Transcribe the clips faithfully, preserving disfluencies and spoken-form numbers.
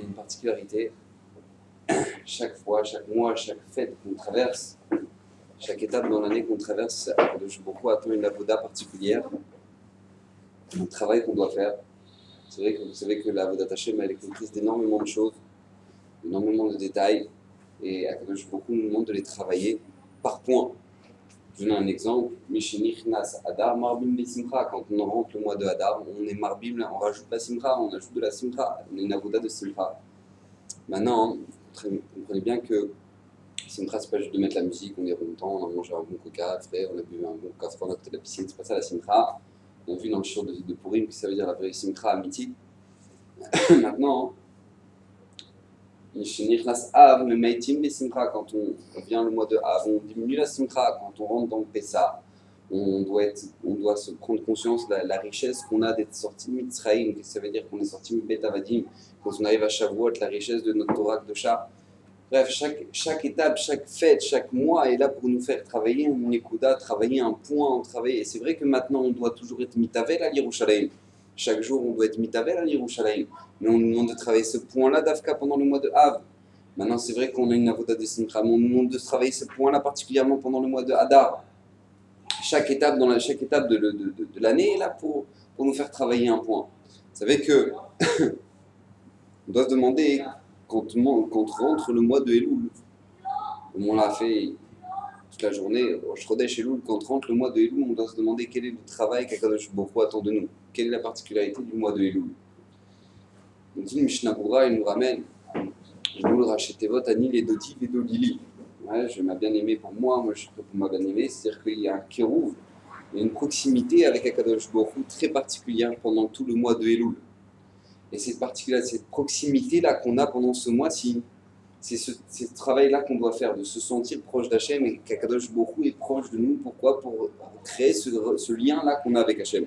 une particularité. Chaque fois, chaque mois, chaque fête qu'on traverse, chaque étape dans l'année qu'on traverse, Akadosh Baruch Hu attend une avoda particulière, un travail qu'on doit faire. C'est vrai que vous savez que la avodat Hashem, elle est comprise d'énormément de choses, énormément de détails, et Akadosh Baruch Hu nous demande de les travailler par point. Je donne un exemple. Mishenichnas Adar Marbim Besimcha. Quand on rentre le mois de Adar, on est Marbim, on rajoute la Simcha, on ajoute de la Simcha, on a une avoda de Simcha. Maintenant, vous comprenez bien que Simcha, c'est pas juste de mettre la musique, on est content, on a mangé un bon coca frais, on a bu un bon café, on a fait de la piscine, c'est pas ça la Simcha. On a vu dans le chant de, de Purim que ça veut dire la vraie Simcha Amiti. Maintenant, quand on vient le mois de Av, on diminue la Simcha. Quand on rentre dans le Pessah, on doit, être, on doit se prendre conscience de la, la richesse qu'on a d'être sorti de Mitzrayim. Ça veut dire qu'on est sorti de Bet Avadim. Quand on arrive à Shavuot, la richesse de notre Torah de Shah. Bref, chaque, chaque étape, chaque fête, chaque mois est là pour nous faire travailler une ékouda, travailler un point, travailler. Et c'est vrai que maintenant, on doit toujours être mitavel à Yerushalayim. Chaque jour, on doit être mitavel à Yerushalayim. Mais on nous demande de travailler ce point-là d'Avka pendant le mois de Av. Maintenant, c'est vrai qu'on a une avoda de Simcha, mais on nous demande de travailler ce point-là particulièrement pendant le mois de Hadar. Chaque étape, dans la, chaque étape de, de, de, de l'année est là pour, pour nous faire travailler un point. Vous savez que on doit se demander, quand, quand rentre le mois de Elul, comme on l'a fait toute la journée, Rosh Chodesh Elul, quand rentre le mois de Elul, on doit se demander quel est le travail qu'Akadosh Baruch Hu attend de nous. Quelle est la particularité du mois de Elul. On dit Mishnah Bura, il nous ramène Elul Rachetevot Anil et Doti Vedolili. Ouais, je m'a bien aimé pour moi, moi je suis pour ma bien aimé, c'est-à-dire qu'il y a un kérouv, il y a une proximité avec Akadosh Baruch Hu très particulière pendant tout le mois de Elul. Et cette particularité, cette proximité-là qu'on a pendant ce mois-ci, c'est ce, ce travail-là qu'on doit faire, de se sentir proche d'Hachem et qu'Akadosh Baruch Hu est proche de nous. Pourquoi? Pour créer ce, ce lien-là qu'on a avec Hachem.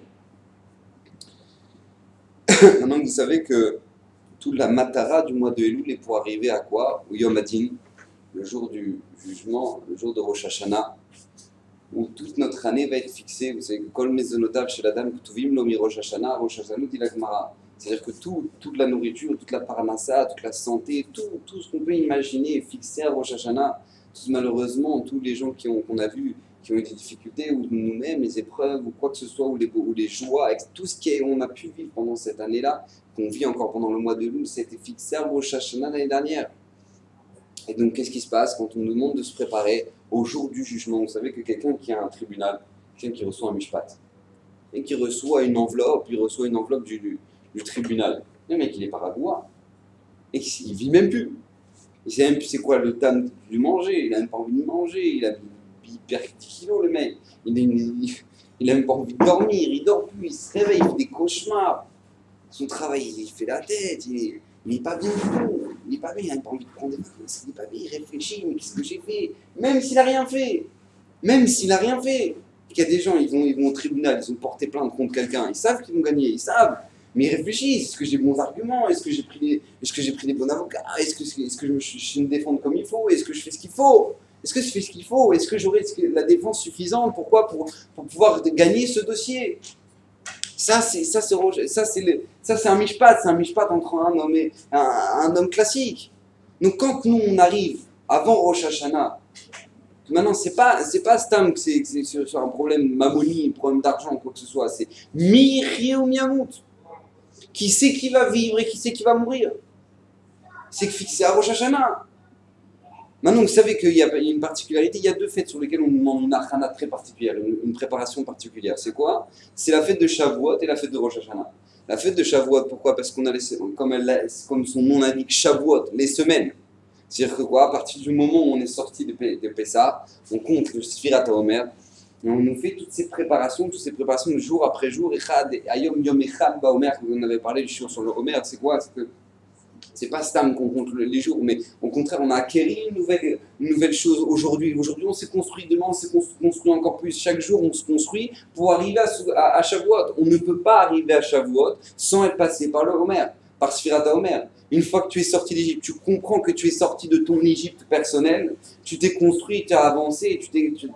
Maintenant, vous savez que toute la matara du mois de Elul est pour arriver à quoi? Au Yom Hadin, le jour du jugement, le jour de Rosh Hashanah, où toute notre année va être fixée. Vous savez que Kol Mezonotav chez la dame Ktuvim Lomi Rosh Hashanah, Rosh Hashanah dit la Gemara. C'est-à-dire que tout, toute la nourriture, toute la parnassa, toute la santé, tout, tout ce qu'on peut imaginer est fixé à Rosh Hashanah. Tous, malheureusement, tous les gens qui ont, qu'on a vus, qui ont eu des difficultés, ou nous-mêmes, les épreuves, ou quoi que ce soit, ou les, ou les joies, tout ce qu'on a pu vivre pendant cette année-là, qu'on vit encore pendant le mois de Elul, c'était fixé à Rosh Hashanah l'année dernière. Et donc, qu'est-ce qui se passe quand on nous demande de se préparer au jour du jugement? Vous savez que quelqu'un qui a un tribunal, quelqu'un qui reçoit un mishpat, et qui reçoit une enveloppe, il reçoit une enveloppe du, du, du tribunal. Le mec, il est paragoua, et il vit même plus. Il sait même plus c'est quoi le temps du manger, il n'a même pas envie de manger, il, a, il perd dix kilos le mec, il, il, il a même pas envie de dormir, il dort plus, il se réveille, il fait des cauchemars. Son travail, il fait la tête, il n'est pas bien du tout, il n'est pas bien, il n'a pas envie de prendre des vacances, il n'est pas bien, il réfléchit, mais qu'est-ce que j'ai fait? Même s'il n'a rien fait, même s'il n'a rien fait. Il y a des gens, ils vont, ils vont au tribunal, ils ont porté plainte contre quelqu'un, ils savent qu'ils vont gagner, ils savent, mais ils réfléchissent, est-ce que j'ai bons arguments, est-ce que j'ai pris les, est-ce que j'ai pris les bons avocats, est-ce que, est-ce que je, me, je me défends comme il faut, est-ce que je fais ce qu'il faut, est-ce que je fais ce qu'il faut, est-ce que j'aurai la défense suffisante, pourquoi, pour, pour pouvoir gagner ce dossier? Ça, c'est, ça, c'est, ça, c'est, le, ça, c'est un mishpat, c'est un mishpat entre un homme et un, un homme classique. Donc, quand nous, on arrive avant Rosh Hashanah, maintenant, c'est pas, c'est pas Stam que c'est, c'est sur, sur un problème mamoni, un problème d'argent, quoi que ce soit. C'est Miriou Miamout. Qui sait qui va vivre et qui sait qui va mourir? C'est fixé à Rosh Hashanah. Maintenant, vous savez qu'il y a une particularité, il y a deux fêtes sur lesquelles on nous demande une achana très particulière, une, une préparation particulière. C'est quoi? C'est la fête de Shavuot et la fête de Rosh Hashanah. La fête de Shavuot, pourquoi? Parce qu'on a laissé, comme, elle, comme son nom l'indique, Shavuot, les semaines. C'est-à-dire que quoi? À partir du moment où on est sorti de, de Pessah, on compte le Sfirat HaOmer, et on nous fait toutes ces préparations, toutes ces préparations de jour après jour. Echad, Ayom Yom Echad Baomer, on avait parlé du shiur sur le Homer, c'est quoi? C'est que c'est pas Stam qu'on compte les jours, mais au contraire, on a acquéri une nouvelle, une nouvelle chose aujourd'hui. Aujourd'hui, on s'est construit, demain, on s'est construit encore plus. Chaque jour, on se construit pour arriver à, à, à Shavuot. On ne peut pas arriver à Shavuot sans être passé par le Homer, par Sfirat HaOmer. Une fois que tu es sorti d'Égypte, tu comprends que tu es sorti de ton Égypte personnelle, tu t'es construit, tu as avancé, tu t'es, tu t'es, tu,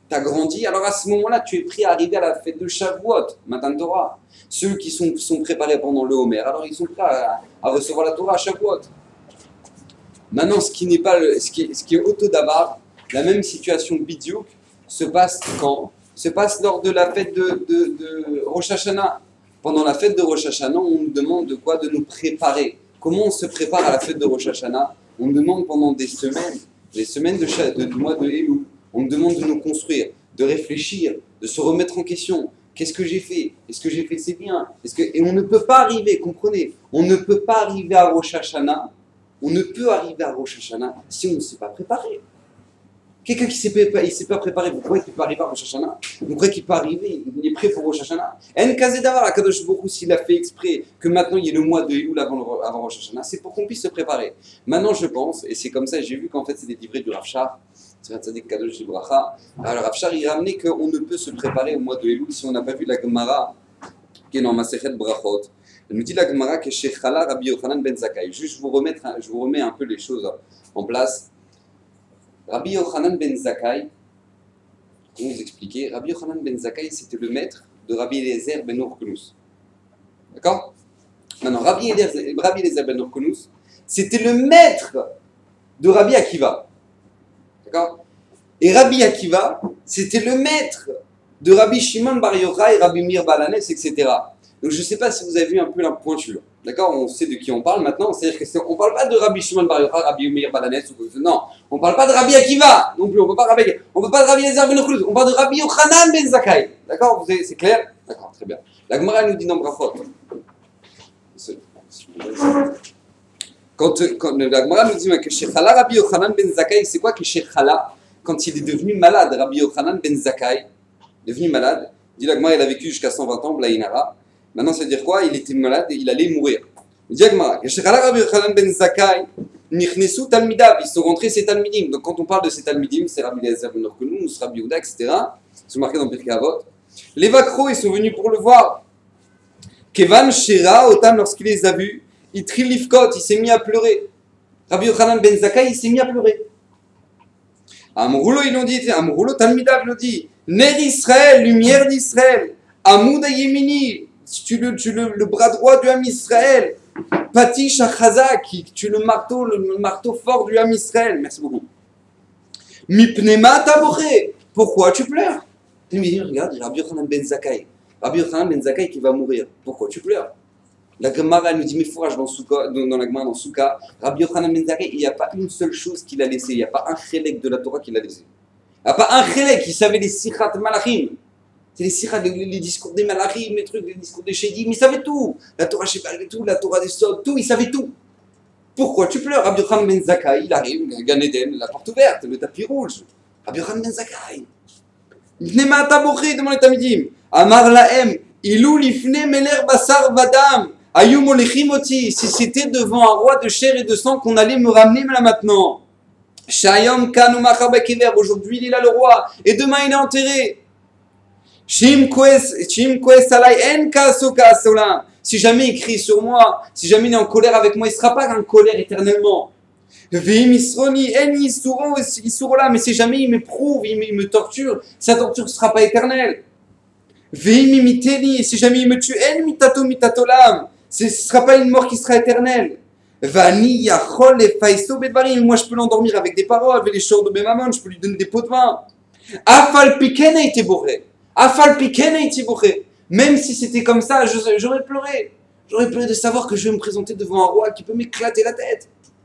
tu as grandi, alors à ce moment-là, tu es prêt à arriver à la fête de Shavuot, Matan Torah. Ceux qui sont, sont préparés pendant le Homer, alors ils sont prêts à, à recevoir la Torah à Shavuot. Maintenant, ce qui n'est pas, le, ce, qui, ce qui est Autodavar, la même situation bidiouk se passe quand? Se passe lors de la fête de, de, de Rosh Hashanah. Pendant la fête de Rosh Hashanah, on nous demande de quoi? De nous préparer. Comment on se prépare à la fête de Rosh Hashanah? On nous demande pendant des semaines, les semaines de, de, du mois de Elul, on nous demande de nous construire, de réfléchir, de se remettre en question. Qu'est-ce que j'ai fait? Est-ce que j'ai fait c'est bien? Est-ce que... Et on ne peut pas arriver, comprenez, on ne peut pas arriver à Rosh Hashanah, on ne peut arriver à Rosh Hashanah si on ne s'est pas préparé. Quelqu'un qui ne s'est pas préparé, vous croyez qu'il peut arriver à Rosh Hashanah? Vous croyez qu'il peut arriver? Il est prêt pour Rosh Hashanah? En Kazedavar, Akadosh Baruch Hu, s'il a fait exprès que maintenant il y ait le mois de Elul avant, avant Rosh Hashanah, c'est pour qu'on puisse se préparer. Maintenant je pense, et c'est comme ça, j'ai vu qu'en fait c'est des livrets du Rav Shar, c'est un tzaddik Kadosh Jibracha. Alors Rav Shar il ramenait qu'on ne peut se préparer au mois de Elul si on n'a pas vu la Gemara qui est dans Masechet Brachot. Elle nous dit la Gemara que chez Chala Rabbi Yochanan ben Zakkai. Juste je vous, remettre, je vous remets un peu les choses en place. Rabbi Yochanan ben Zakkai, comment vous expliquer? Rabbi Yochanan ben Zakkai, c'était le maître de Rabbi Eliezer ben Urkunus. D'accord? Maintenant, Rabbi Eliezer, Rabbi Eliezer ben Urkunus, c'était le maître de Rabbi Akiva. D'accord? Et Rabbi Akiva, c'était le maître de Rabbi Shimon bar Yochai, Rabbi Meir bar Hanès, et cetera. Donc je ne sais pas si vous avez vu un peu la pointure. D'accord? On sait de qui on parle maintenant. C'est-à-dire qu'on ne parle pas de Rabbi Shimon bar Yochai, Rabbi Meir bar Hanès. Non, on ne parle pas de Rabbi Akiva non plus. On ne parle pas de Rabbi Eliezer ben Urkunus. On parle de Rabbi Yochanan ben Zakkai. D'accord? C'est clair? D'accord, très bien. La Gemara nous dit dans Brachot. Quand, quand la Gemara nous dit que chez Chala Rabbi Yochanan ben Zakkai, c'est quoi que chez Chala? Quand il est devenu malade, Rabbi Yochanan ben Zakkai, devenu malade, dit la Gemara, il a vécu jusqu'à cent vingt ans, Blainara. Maintenant, ça veut dire quoi? Il était malade et il allait mourir. Il dit la Gemara, que chez Chala Rabbi Yochanan ben Zakkai, Nichnesu Talmidav, ils sont rentrés ses Talmidim. Donc quand on parle de ces Talmidim, c'est Rabbi Eliezer ben Urkunus, Rabbi Yehuda, et cetera. Ils sont marqués dans Pirkei Avot. Les Vakro, ils sont venus pour le voir. Kevan Shera, Otam, lorsqu'il les a vus, il trilifkot, il s'est mis à pleurer. Rabbi Yochanan ben Zakkai, il s'est mis à pleurer. Amroulo, ils l'ont dit, Amroulo, Talmidav l'ont dit, Ner Israël, lumière d'Israël, Amoud Yemini, tu le, tu le, le bras droit du Ham Israël, Patish Achazak, tu le marteau, le marteau fort du Ham Israël. Merci beaucoup. Mipnema Taboré, pourquoi tu pleures? Il me dit, regarde, Rabbi Yochanan ben Zakkai, Rabbi Yochanan ben Zakkai qui va mourir, pourquoi tu pleures? La Gemara nous dit, mais fourrage dans, Souka, dans, dans la Gemara, dans Souka, Rabbi Yochanan ben Zakkai, il n'y a pas une seule chose qu'il a laissé, il n'y a pas un chélek de la Torah qu'il a laissé. Il n'y a pas un chélek, il savait les sichat malachim. C'est les sichat, les, les discours des malachim, les trucs, les discours des chédim, il savait tout. La Torah Shebal, tout, la Torah des Sod, tout, il savait tout. Pourquoi tu pleures? Rabbi Yochanan ben Zakkai, il arrive, Gan Eden, la porte ouverte, le tapis rouge. Rabbi Yochanan ben Zakkai. Nema Taboché, demande les Tamidim. Amar Lahem, Ilou lifne meler basar vadam. Ayum olechimoti, si c'était devant un roi de chair et de sang qu'on allait me ramener là maintenant. Shayom kanu machar bakever, aujourd'hui il est là le roi, et demain il est enterré. Shim kwes, shim kwes alay en kaso kasola. Si jamais il crie sur moi, si jamais il est en colère avec moi, il ne sera pas en colère éternellement. Veim isroni en isuro isuro, mais si jamais il m'éprouve, il me torture, sa torture ne sera pas éternelle. Veim miteni, si jamais il me tue, en mitato mitatolam. Ce ne sera pas une mort qui sera éternelle. Vani yachol et faiso bedvarim. Moi, je peux l'endormir avec des paroles, avec les chors de mes mamans, je peux lui donner des pots de vin. Afal piken a été bourré. Afal piken a été bourré. Même si c'était comme ça, j'aurais pleuré. J'aurais pleuré de savoir que je vais me présenter devant un roi qui peut m'éclater la tête.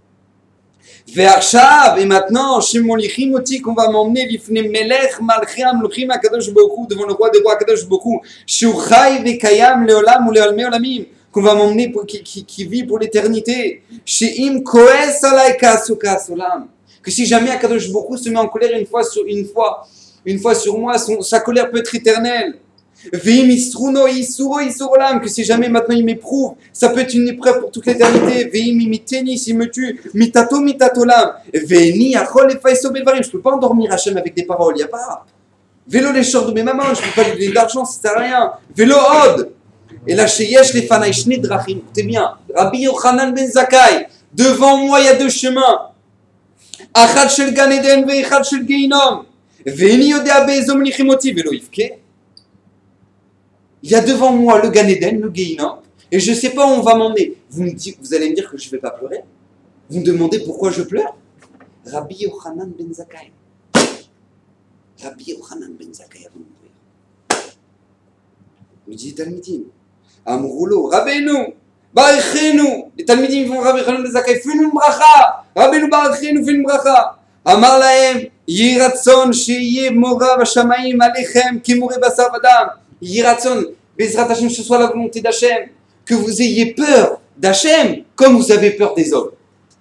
Ve'arshav, et maintenant, chez mon lichimoti, qu'on va m'emmener, l'ifne melech malchiam luchim akadosh boku, devant le roi des rois akadosh boku, shuchai ve'kayam leolam ou leolme olamim, qu'on va m'emmener, pour, qui, qui, qui vit pour l'éternité. She'im koes alay kasuka solam, que si jamais akadosh boku se met en colère une fois sur, une fois, une fois sur moi, son, sa colère peut être éternelle. Ve'im isruno isuro isurolam, que si jamais maintenant il m'éprouve, ça peut être une épreuve pour toute l'éternité. Ve'im imiteni, s'il me tue, mitato mitatolam. Ve'ni achol et faiso belvarim, je ne peux pas endormir Hachem avec des paroles, il n'y a pas. Vélo les shorts de mes mamans, je ne peux pas lui donner d'argent, ça ne sert à rien. Vélo od. Et là, chez Yesh les fanay shne drachim, écoutez bien, Rabbi Yochanan ben Zakkai, devant moi il y a deux chemins. Achad shel Gan Eden ve'echad shel Geinom. Ve'eni yodea be'ezo monichimoti ve'lo yifke. Il y a devant moi le Gan Eden, le Gehinnom, et je ne sais pas où on va m'emmener. Vous, me dites, vous allez me dire que je ne vais pas pleurer? Vous me demandez pourquoi je pleure? Rabbi Yochanan ben Zakkai. Rabbi Yochanan ben Zakkai avant de mourir. Il dit Talmidim, Amroulo, Rabbeinu, Barichenu. Les Talmidim vont Rabbi Yochanan ben Zakkai, fais-nous une bracha. Rabbeinu Barichenu, fais une bracha. Amar lahem, Yiratson, Sheye Mora Vashamayim Alechem, Kimure Basar Vadam. Yiratson, Bezrat Hashem, ce soit la volonté d'Hachem, que vous ayez peur d'Hachem comme vous avez peur des hommes.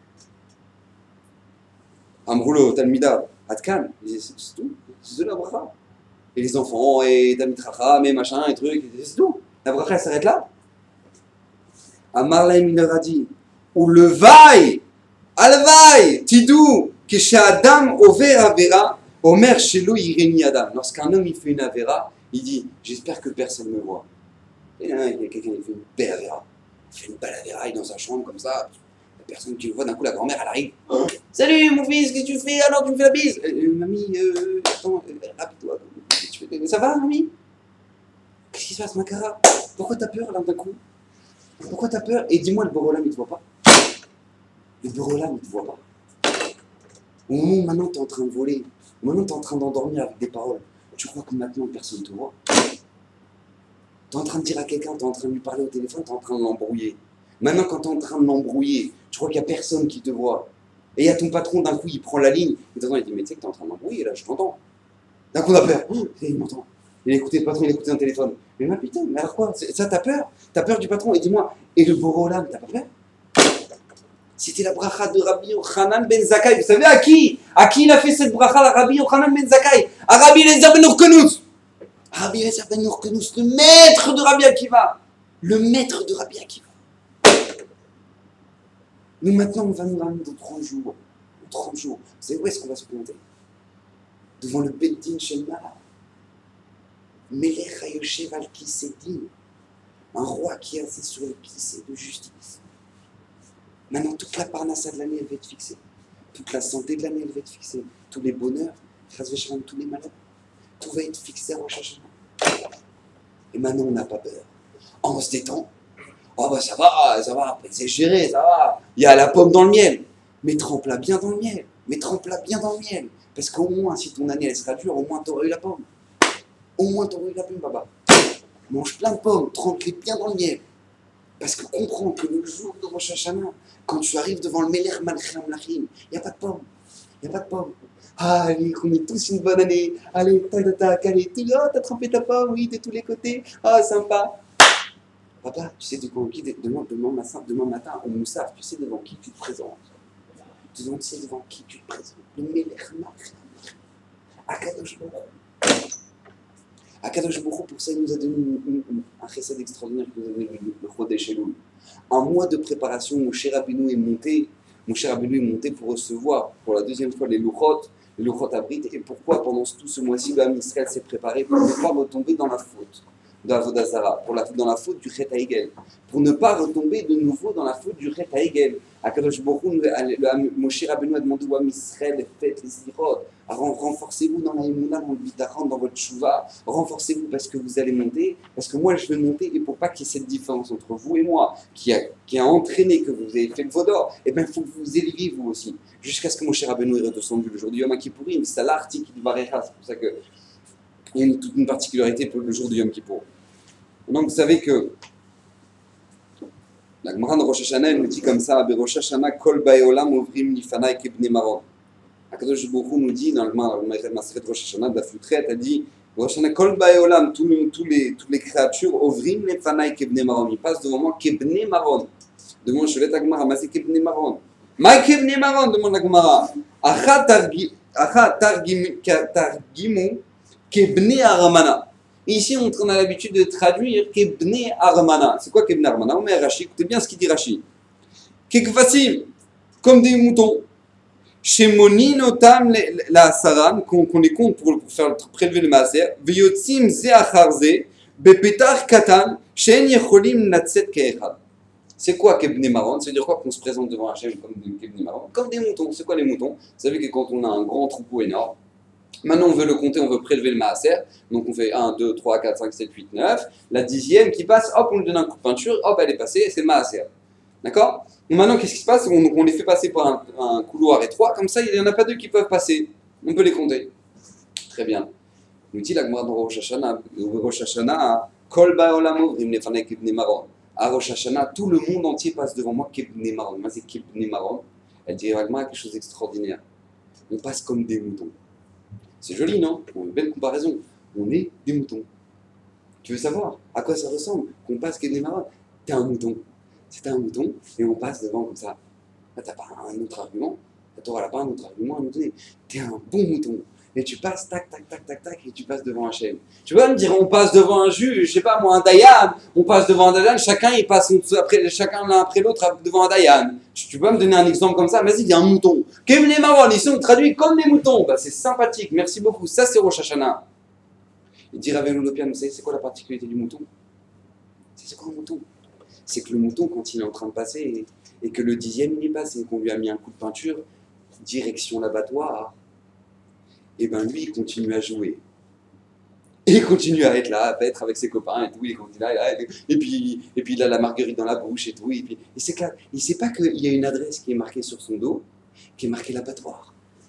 Amroulo, Talmida, Atkan, c'est tout, c'est de la bracha. Et les enfants, et Talmid Chacham, et machin, et trucs, c'est tout. La bracha, elle s'arrête là. Amar lahem, il leur a dit, ou le vaille, alvaille, tidou, que Adam over avera, omer shelo ireni Adam. Lorsqu'un homme il fait une avera, il dit, j'espère que personne ne me voit. Et là, il y a quelqu'un qui fait une belle avera. Il fait une belle avera, il est dans sa chambre comme ça. La personne qui le voit, d'un coup, la grand-mère, elle arrive. Oh, salut mon fils, qu'est-ce que tu fais? Alors tu me fais la bise. euh, Mamie, euh, attends, euh, rapide-toi. Ça va, mamie? Qu'est-ce qui se passe, Makara? Pourquoi t'as peur là d'un coup? Pourquoi t'as peur? Et dis-moi, le Borolam, il te voit pas? Le Borolam, il te voit pas? Au moment où maintenant tu es en train de voler, maintenant tu es en train d'endormir avec des paroles, tu crois que maintenant personne ne te voit? Tu es en train de dire à quelqu'un, tu es en train de lui parler au téléphone, tu es en train de l'embrouiller. Maintenant, quand tu es en train de l'embrouiller, tu crois qu'il n'y a personne qui te voit. Et il y a ton patron, d'un coup, il prend la ligne, il t'entend, il dit, mais tu sais que tu es en train de l'embrouiller, là, je t'entends. D'un coup, on a peur. Oh, il m'entend. Il a écouté le patron, il a écouté un téléphone. Mais ma putain, mais alors quoi? Ça, t'as peur? T'as peur du patron? Et dis-moi, et le Borolam, t'as pas peur? C'était la bracha de Rabbi Yochanan ben Zakkai. Vous savez à qui? À qui il a fait cette bracha, la Rabbi Yochanan ben Zakkai? À Rabbi Eliezer ben Urkenus. Rabbi Eliezer ben Urkenus, le maître de Rabbi Akiva. Le maître de Rabbi Akiva. Nous maintenant, on va nous ramener dans trente jours. Dans trente jours. Vous savez où est-ce qu'on va se planter? Devant le Beddin Shel Mala. Melech HaYoshev al Kisei Din. Un roi qui est assis sur le Kisei de justice. Maintenant, toute la parnassa de l'année, elle va être fixée. Toute la santé de l'année, elle va être fixée. Tous les bonheurs, tous les malheurs, tout va être fixé à Rosh Hashanah. Et maintenant, on n'a pas peur. On se détend. Oh, bah ça va, ça va, c'est géré, ça va. Il y a la pomme dans le miel. Mais trempe-la bien dans le miel. Mais trempe-la bien dans le miel. Parce qu'au moins, si ton année, elle sera dure, au moins, tu auras eu la pomme. Au moins, tu auras eu la pomme, baba. Mange plein de pommes, trempe-les bien dans le miel. Parce que comprends que le jour de Rosh Hashanah, quand tu arrives devant le Melech Malchei Hamlachim, il n'y a pas de pommes. Il n'y a pas de pommes. Ah, allez, qu'on ait tous une bonne année. Allez, tac, tac, tac, allez, tout, oh, t'as trempé ta pomme, oui, de tous les côtés. Ah, oh, sympa. Papa, tu sais devant qui, demain, demain, matin, demain matin, au Moussaf, tu sais devant qui tu te présentes. Tu sais devant qui tu te présentes. Le Melech Malchei Hamlachim. Akadosh Baruch. Akadosh Baruch, pour ça, il nous a donné une, une, une, un chesed extraordinaire que nous a donné le Chodesh Elul. Un mois de préparation, Moshe Rabbeinu est monté. Moshe Rabbeinu est monté pour recevoir pour la deuxième fois les Luchot, les Luchot Abrit. Et pourquoi pendant tout ce mois-ci, le Ham Israël s'est préparé pour ne pas retomber dans la faute de Avodah Zara, pour la, dans la faute du Chet HaEgel, pour ne pas retomber de nouveau dans la faute du Chet HaEgel. Akadosh Baruch Hu, Moshe Rabbeinu a demandé au Ham Israël, faites les Slichot, renforcez-vous dans la Emunah, dans le Bitachon, dans votre Tshuva, renforcez-vous parce que vous allez monter, parce que moi je vais monter, et pour pas qu'il y ait cette différence entre vous et moi, qui a, qui a entraîné que vous avez fait le Vaudor, et bien il faut que vous vous éleviez vous aussi, jusqu'à ce que Moshe Rabbeinu est redescendu le jour du Yom Kippourim, c'est l'article du Varecha, c'est pour ça qu'il y a une, toute une particularité pour le jour du Yom Kippour. Donc vous savez que la Gemara de Rosh Hashanah, elle nous dit comme ça, Rosh Hashanah, Kol Baeolam Ovrim Lifanai Kebnei Maron. Akadosh Baruch Hu nous dit dans le Maseret Rosh Hashanah, de la Futret, elle dit Rosh Hashanah, Kol Baeolam, tous les, tous les, toutes les créatures, Ovrim Lifanai Kebnei Maron. Ils passent devant moi, Kebnei Maron. Demande Sholet la Gemara, mais c'est Kebnei Maron. Ma Kebnei Maron, demande la Gemara. Acha Targimu Kebnei Aramana. Ici, on a l'habitude de traduire Kebnei Aramana. C'est quoi Kebnei Aramana? On met Rashi, écoutez bien ce qu'il dit Rashi. Kekvasim, comme des moutons. Chez Moninotam la Saran, qu'on les compte pour faire prélever le Maaser. Veyotzim ze acharze, bepetar katan, shen yecholim natzet keechad. C'est quoi Kebnei Maron? Ça veut dire quoi qu'on se présente devant Hachem comme des Kebnei Maron? Comme des moutons. C'est quoi les moutons? Vous savez que quand on a un grand troupeau énorme, Maintenant, on veut le compter, on veut prélever le maaser. Donc, on fait un, deux, trois, quatre, cinq, sept, huit, neuf. La dixième qui passe, hop, on lui donne un coup de peinture, hop, elle est passée, c'est le maaser. D'accord? Donc maintenant, qu'est-ce qui se passe? on, on les fait passer par un, un couloir étroit, comme ça, il n'y en a pas deux qui peuvent passer. On peut les compter. Très bien. Nous dit la Gemara dans Rosh Hashanah, Rosh Hashanah, Kol ba'olam ovrim lefanei kibnei maron. À Rosh Hashanah, tout le monde entier passe devant moi, kibnei maron. Moi, c'est kibnei maron. Elle dit à quelque chose d'extraordinaire. On passe comme des moutons. C'est joli, non? Une belle comparaison. On est des moutons. Tu veux savoir à quoi ça ressemble? Qu'on passe kibnei maron. T'es un mouton. C'est un mouton et on passe devant comme ça. Là, t'as pas un autre argument. La Torah n'a pas un autre argument à nous donner. T'es un bon mouton. Et tu passes, tac, tac, tac, tac, tac, et tu passes devant Hachem. Tu vas me dire, on passe devant un juge, je sais pas moi, un Dayan, on passe devant un Dayan, chacun il passe après, chacun l'un après l'autre devant un Dayan. Tu, tu peux me donner un exemple comme ça? Vas-y, il y a un mouton. Kemne Maron, ils sont traduits comme des moutons. Bah, c'est sympathique, merci beaucoup. Ça, c'est Rosh Hashanah. Il dit Rav Lopian, vous savez, c'est quoi la particularité du mouton? C'est quoi un mouton? C'est que le mouton, quand il est en train de passer, et, et que le dixième il est passé, qu'on lui a mis un coup de peinture, direction l'abattoir, et ben lui, il continue à jouer. Et il continue à être là, à être avec ses copains et tout, il continue là, et, et, puis, et puis il a la marguerite dans la bouche et tout, et puis il s'éclate. Il ne sait pas qu'il y a une adresse qui est marquée sur son dos, qui est marquée l'abattoir.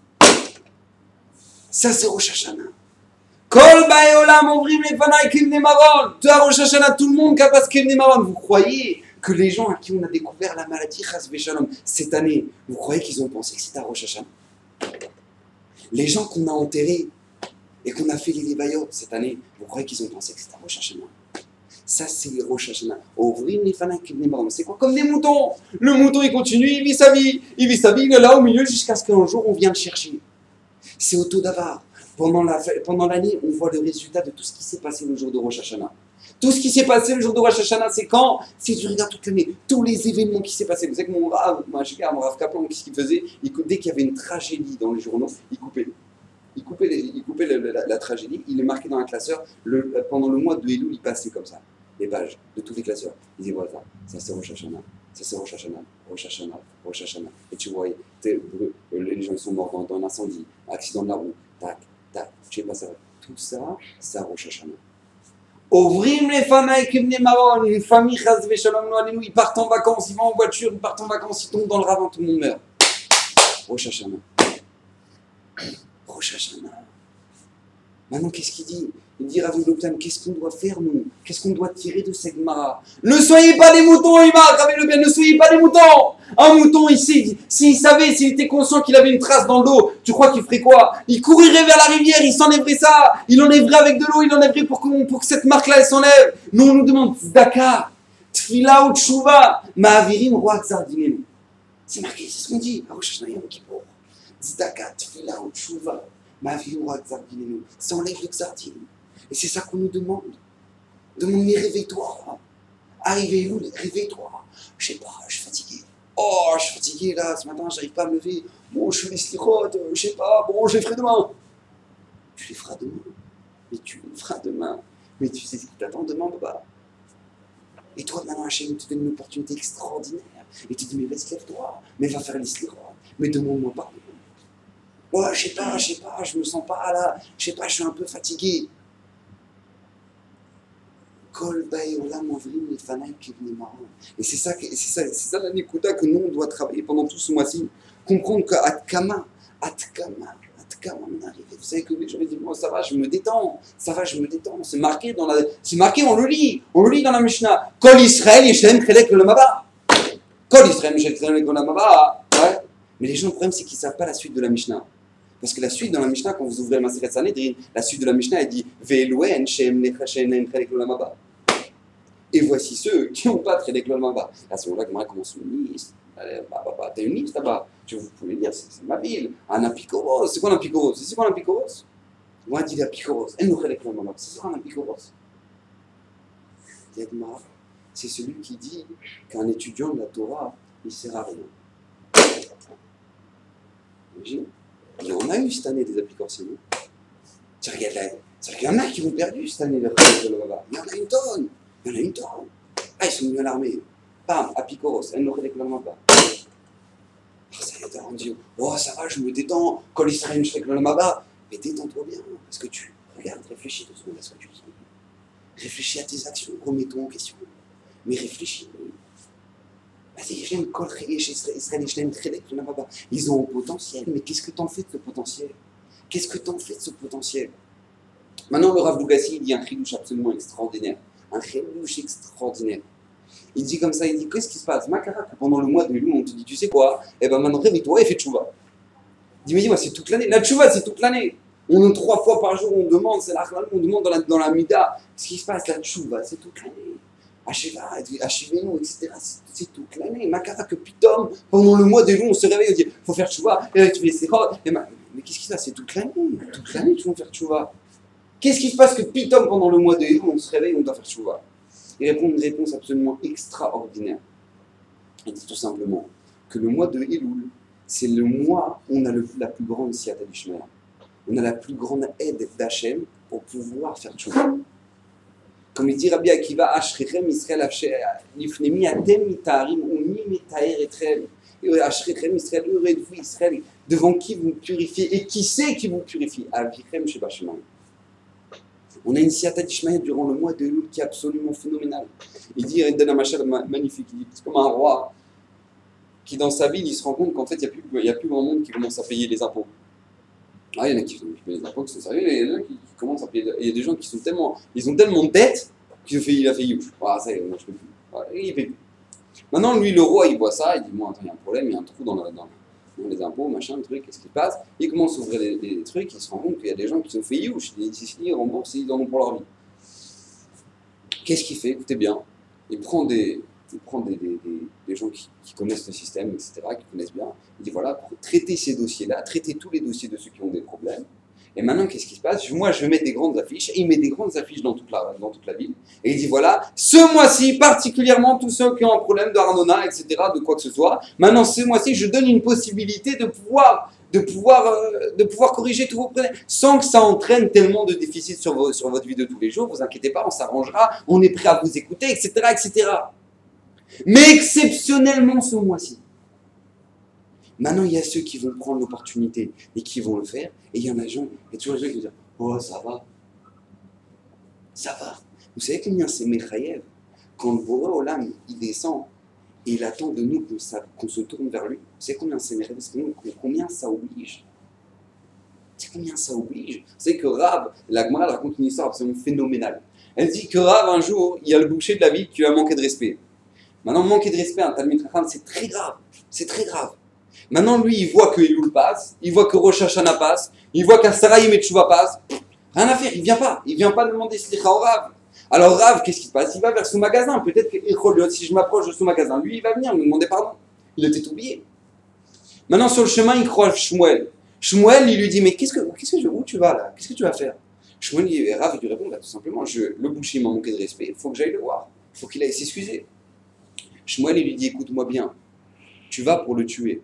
Ça, c'est Rosh Hashanah. Kol ba'olam ovrim lefanei kibnei maron. Tu as Rosh Hashanah, tout le monde qui a passé kibnei maron. Vous croyez que les gens à qui on a découvert la maladie chas v'shalom cette année, vous croyez qu'ils ont pensé que c'était à Rosh Hashanah? Les gens qu'on a enterrés et qu'on a fait les Lévaïot cette année, vous croyez qu'ils ont pensé que c'était à Rosh Hashanah? Ça, c'est les Rosh Hashanah. Ovrim lefanei kibnei maron. C'est quoi? Comme des moutons. Le mouton, il continue, il vit sa vie. Il vit sa vie, il est là au milieu jusqu'à ce qu'un jour, on vienne le chercher. C'est au Todavar. Pendant la, pendant l'année, on voit le résultat de tout ce qui s'est passé le jour de Rosh Hashanah. Tout ce qui s'est passé le jour de Rosh Hashanah, c'est quand? Si tu regardes toute l'année, tous les événements qui s'est passé. Vous savez que mon Rav, mon Rav Kaplan, qu'est-ce qu'il faisait? il, Dès qu'il y avait une tragédie dans les journaux, il coupait. Il coupait, les, il coupait le, la, la tragédie, il est marqué dans un classeur. Le, pendant le mois de Elul, il passait comme ça, les pages de tous les classeurs. Il disait voilà, ça c'est Rosh Hashanah, ça c'est Rosh Hashanah, Rosh Hashanah, Rosh Hashanah. Et tu vois, les gens sont morts dans, dans un incendie, accident de la roue, tac, tac, je sais pas ça. Tout ça, c'est Rosh Hashanah. Ovrim lefanei kibnei maron, une famille chas v'shalom lo alenu, ils partent en vacances, ils vont en voiture, ils partent en vacances, ils tombent dans le ravin, tout le monde meurt. Rosh Hashanah. Rosh Hashanah. Maintenant, qu'est-ce qu'il dit? Il dit Rav Lopian, qu'est-ce qu'on doit faire, nous? Qu'est-ce qu'on doit tirer de cette Gemara? Ne soyez pas des moutons, Imar, Rav Lopian, ne soyez pas des moutons! Un mouton, ici, s'il savait, s'il était conscient qu'il avait une trace dans l'eau, tu crois qu'il ferait quoi? Il courirait vers la rivière, il s'enlèverait ça, il enlèverait avec de l'eau, il enlèverait pour que, pour que cette marque-là, elle s'enlève. Nous, on nous demande Tzedaka, Tfila ou Tshuva, Ma'avirim roi Tzardinenu. C'est marqué, c'est ce qu'on dit, à Rosh Hashanah Yom Kippour. Tzedaka, Tfila ou Tshuva, Ma'avirim roi Tzardinenu. Ça enlève le Tzardin. Et c'est ça qu'on nous demande. Demande, mais réveille-toi. Arrivez où, réveille-toi. Je sais pas, je suis fatigué. Oh, je suis fatigué là, ce matin, j'arrive pas à me lever. Bon, je fais les slirotes, je sais pas, bon, je les ferai demain. Tu les feras demain. Mais tu les feras demain. Mais tu sais ce qui t'attend demain, papa. Et toi, maintenant, Hachem te donne une opportunité extraordinaire. Et tu te dis, mais vas-y, lève-toi. Mais va faire les slirotes. Mais demande-moi pardon. Oh, je sais pas, je sais pas, je me sens pas là. Je sais pas, je suis un peu fatigué. Et c'est ça, c'est ça, c'est ça la nikuda que nous on doit travailler pendant tout ce mois-ci. Comprendre qu'à Tkama, à Tkama, à Tkama, on arrive. Vous savez que les gens disent, moi ça va, je me détends, ça va, je me détends. C'est marqué dans la, c'est marqué, on le lit, on le lit dans la Mishnah. Kol Israël yeshem chelek l'olamaba. Kol Israël yeshem chelek l'olamaba. Ouais. Mais les gens, le problème c'est qu'ils savent pas la suite de la Mishnah. Parce que la suite dans la Mishnah, quand vous ouvrez le Masechet Sanhedrin, la suite de la Mishnah, elle dit Ve'elouen shem nechashem chelek l'olamaba. Et voici ceux qui n'ont pas traité le Maba. À ce moment-là, comment commence une liste? Bah, bah, bah, t'as une liste là-bas. Vous pouvez dire, c'est ma ville. Un apikoros. C'est quoi un apikoros? C'est quoi un apikoros? Moi, je dis apikoros. Elle nous relève le Maba. C'est quoi un apikoros? C'est celui qui dit qu'un étudiant de la Torah, il ne sert à rien. Imagine. Il y en a eu cette année des apikoros. Tu regardes là. C'est-à-dire qu'il y en a qui vont perdu cette année le Maba. Il y en a une tonne. Il y en a une tonne. Ah, ils sont venus à l'armée. Bam, à Picoros, elle ne réclame pas. Ah, ça y est, on dit, oh, ça va, je me détends. Quand l'Israël, je réclame là-bas. Mais détends-toi bien, parce que tu regardes, réfléchis deux secondes à ce que tu dis. Réfléchis à tes actions, remets-toi en question. Mais réfléchis. Ils ont un potentiel, mais qu'est-ce que t'en fais de ce potentiel? Qu'est-ce que t'en fais de ce potentiel? Maintenant, le Rav Lugassi, il dit un chidouche absolument extraordinaire. Un chidouche extraordinaire. Il dit comme ça, il dit, qu'est-ce qui se passe? Makara, pendant le mois de Elul, on te dit, tu sais quoi? Eh ben maintenant, réveille-toi et fais tchouva. Il dit, mais dis-moi, c'est toute l'année. La tchouva, c'est toute l'année. On nous trois fois par jour, on demande, c'est la on demande dans la, dans la mida. Ce qui se passe, la tchouva, c'est toute l'année. Acheva, achevez-nous, et cetera. C'est toute l'année. Makara, que pitom, pendant le mois d'Elul, on se réveille, on dit, faut faire tchouva, et tu fais les sérotes. Mais qu'est-ce qui se passe? C'est toute l'année. Toute l'année, tu vas faire tchouva. Qu'est-ce qui se passe que pitom, pendant le mois d'Elul, on se réveille, on doit faire tchouva? Il répond une réponse absolument extraordinaire. Il dit tout simplement que le mois de Elul, c'est le mois où on a le, la plus grande siyata d'Ishmael. On a la plus grande aide d'Hachem pour pouvoir faire tchouva. Comme il dit Rabbi Akiva, Ashrechem Israël Lifnemi Atem Mitarim Umi Mitaer Etrem. Ashrechem Israël Uredvu Israël. Devant qui vous purifiez et qui sait qui vous purifie? Avichem Sheba Shemaim. On a une siyata d'Ishmael durant le mois de Elul qui est absolument phénoménale. Il dit, il donne un machal magnifique, il dit, c'est comme un roi qui dans sa ville, il se rend compte qu'en fait, il n'y a, a plus grand monde qui commence à payer les impôts. Ah, il y en a qui payent les impôts, que c'est sérieux, il y en a qui, qui commencent à payer. Il y a des gens qui sont tellement, ils ont tellement de dettes qu'il a fait, il a fait youch. Ah, ça y est, moi je peux plus. Voilà, et il paye plus. Maintenant, lui, le roi, il voit ça, il dit, bon, attends, il y a un problème, il y a un trou dans la. Dans, dans les impôts, machin, le truc, qu'est-ce qui se passe? Il commence à ouvrir les, les trucs, il se rend compte qu'il y a des gens qui sont fait youch, ils ils remboursent, ils en ont pour leur vie. Qu'est-ce qu'il fait? Écoutez bien, il prend des, il prend des, des, des, des gens qui, qui connaissent le système, et cetera, qui connaissent bien, il dit voilà, pour traiter ces dossiers-là, traiter tous les dossiers de ceux qui ont des problèmes, et maintenant, qu'est-ce qui se passe? Moi, je vais mettre des grandes affiches, et il met des grandes affiches dans toute la, dans toute la ville, et il dit voilà, ce mois-ci, particulièrement tous ceux qui ont un problème de Arnona, et cetera, de quoi que ce soit, maintenant, ce mois-ci, je donne une possibilité de pouvoir, de pouvoir, euh, de pouvoir corriger tous vos problèmes, sans que ça entraîne tellement de déficit sur, vos, sur votre vie de tous les jours, vous inquiétez pas, on s'arrangera, on est prêt à vous écouter, et cetera, et cetera. Mais exceptionnellement ce mois-ci. Maintenant, il y a ceux qui vont prendre l'opportunité et qui vont le faire. Et il y en a des gens, il y a toujours des gens qui vont dire oh, ça va. Ça va. Vous savez combien c'est Mechayev? Quand le Boré Olam, il descend et il attend de nous qu'on, qu'on se tourne vers lui. Vous savez combien c'est Mechayev? Combien ça oblige? C'est combien ça oblige? Vous savez que Rav, la Gemara raconte une histoire absolument phénoménale. Elle dit que Rav, un jour, il y a le boucher de la ville qui lui a manqué de respect. Maintenant, manquer de respect à un Talmid Chacham, c'est très grave. C'est très grave. Maintenant, lui, il voit que Elul passe, il voit que Rosh Hashanah passe, il voit qu'Asarayim et Tchouva passe. Rien à faire, il ne vient pas. Il ne vient pas demander Slicha au Rav. Alors, Rav, qu'est-ce qui se passe? Il va vers son magasin. Peut-être que si je m'approche de son magasin, lui, il va venir me demander pardon. Il était oublié. Maintenant, sur le chemin, il croise Shmuel. Shmuel, il lui dit mais qu'est-ce que, qu'est-ce que je, où tu vas là? Qu'est-ce que tu vas faire? Shmuel, il, Rav, il lui répond bah, tout simplement je, le boucher m'a manqué de respect, il faut que j'aille le voir. Il faut qu'il aille s'excuser. Shmuel, il lui dit écoute-moi bien, tu vas pour le tuer.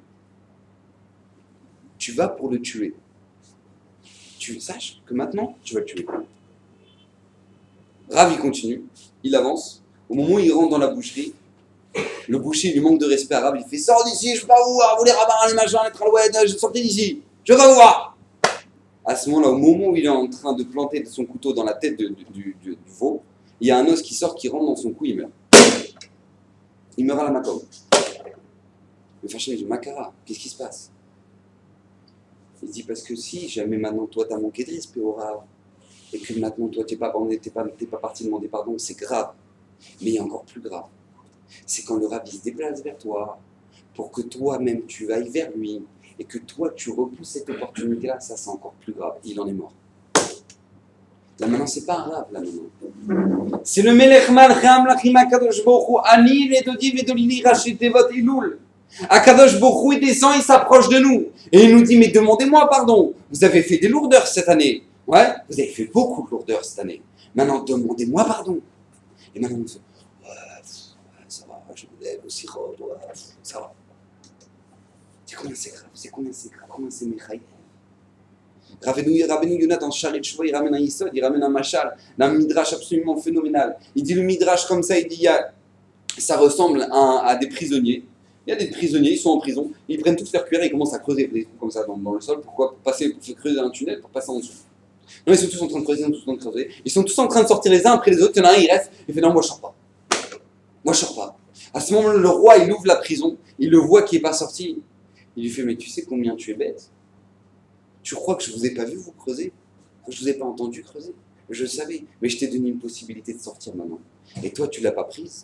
Tu vas pour le tuer. Tu saches que maintenant, tu vas le tuer. Rav, il continue, il avance. Au moment où il rentre dans la boucherie, le boucher il lui manque de respect à Rav, il fait sors d'ici, je vais pas vous voir, vous les rabbins, les machins, les tralouettes, je sortez d'ici, je vais pas vous voir. À ce moment-là, au moment où il est en train de planter son couteau dans la tête de, du, du, du, du veau, il y a un os qui sort, qui rentre dans son cou, il meurt. Il meurt à la macabre. Le fâché, il dit Makara, qu'est-ce qui se passe? Il dit parce que si jamais maintenant toi t'as manqué de respect au Rav et que maintenant toi t'es pas, t'es pas, t'es pas parti demander pardon, c'est grave. Mais il y a encore plus grave. C'est quand le Rav il se déplace vers toi pour que toi-même tu ailles vers lui et que toi tu repousses cette opportunité-là, ça c'est encore plus grave. Il en est mort. Là maintenant c'est pas un Rav là maintenant. C'est le Melech Malcham Lachim Akadosh Baruch Hu Ani Redodi Vedolini Rachitevot Ilul. Akadosh Baruch Hu, il descend, il s'approche de nous. Et il nous dit, mais demandez-moi pardon. Vous avez fait des lourdeurs cette année. Ouais, vous avez fait beaucoup de lourdeurs cette année. Maintenant, demandez-moi pardon. Et maintenant, on dit, ouais, ça va, je me lève aussi, ouais, ça va. C'est combien c'est grave, c'est combien c'est grave, combien c'est Mechayev. Rabbeinu Yonah dans Sharet Shuvah, il ramène un Yisod, il ramène un Machal, un Midrash absolument phénoménal. Il dit le Midrash comme ça, il dit, ça ressemble à, à des prisonniers. Il y a des prisonniers, ils sont en prison, ils prennent toutes leurs cuillères et ils commencent à creuser des trous comme ça dans, dans le sol. Pourquoi? Pour passer, pour creuser un tunnel, pour passer en dessous. Non, ils sont tous en train de creuser, ils sont tous en train de creuser. Ils sont tous en train de sortir les uns après les autres. Il y en a un, il reste, il fait non, moi je sors pas. Moi je sors pas. À ce moment-là, le roi, il ouvre la prison, il le voit qui n'est pas sorti. Il lui fait, mais tu sais combien tu es bête? Tu crois que je vous ai pas vu vous creuser? Que je vous ai pas entendu creuser? Je le savais, mais je t'ai donné une possibilité de sortir maintenant. Et toi, tu l'as pas prise.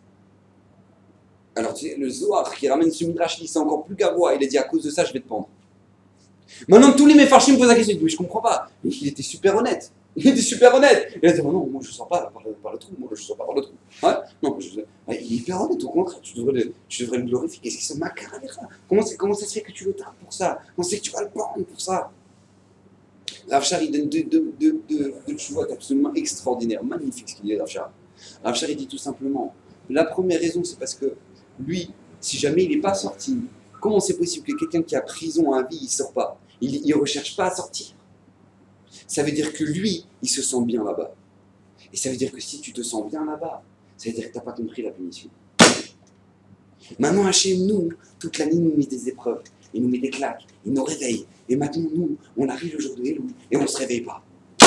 Alors tu sais, le Zohar qui ramène ce midrash, il dit c'est encore plus gavois. Il a dit à cause de ça, je vais te pendre. Maintenant, tous les méfarchim me posent la question. Mais je comprends pas. Mais il était super honnête. Il était super honnête. Il a dit, non, moi je ne sors pas par le, par le trou. Moi je ne sors pas par le trou. Ouais, non, je, ouais, il est hyper honnête, au contraire. Tu devrais le, tu devrais le glorifier. Qu'est-ce qui se macara avec ça? Comment, comment ça se fait que tu le tapes pour ça? Comment c'est que tu vas le prendre pour ça? Rav Shar, il donne deux, deux, deux, deux, deux tchouvotes absolument extraordinaires. Magnifique ce qu'il dit, Rav Shar. Rav Shar, il dit tout simplement, la première raison, c'est parce que lui, si jamais il n'est pas sorti, comment c'est possible que quelqu'un qui a prison à vie, il ne sort pas? Il ne recherche pas à sortir. Ça veut dire que lui, il se sent bien là-bas. Et ça veut dire que si tu te sens bien là-bas, ça veut dire que tu n'as pas compris la punition. Maintenant, Hachem, nous, toute la nuit, nous met des épreuves. Il nous met des claques. Il nous réveille. Et maintenant, nous, on arrive le jour de Elul et on ne se réveille pas.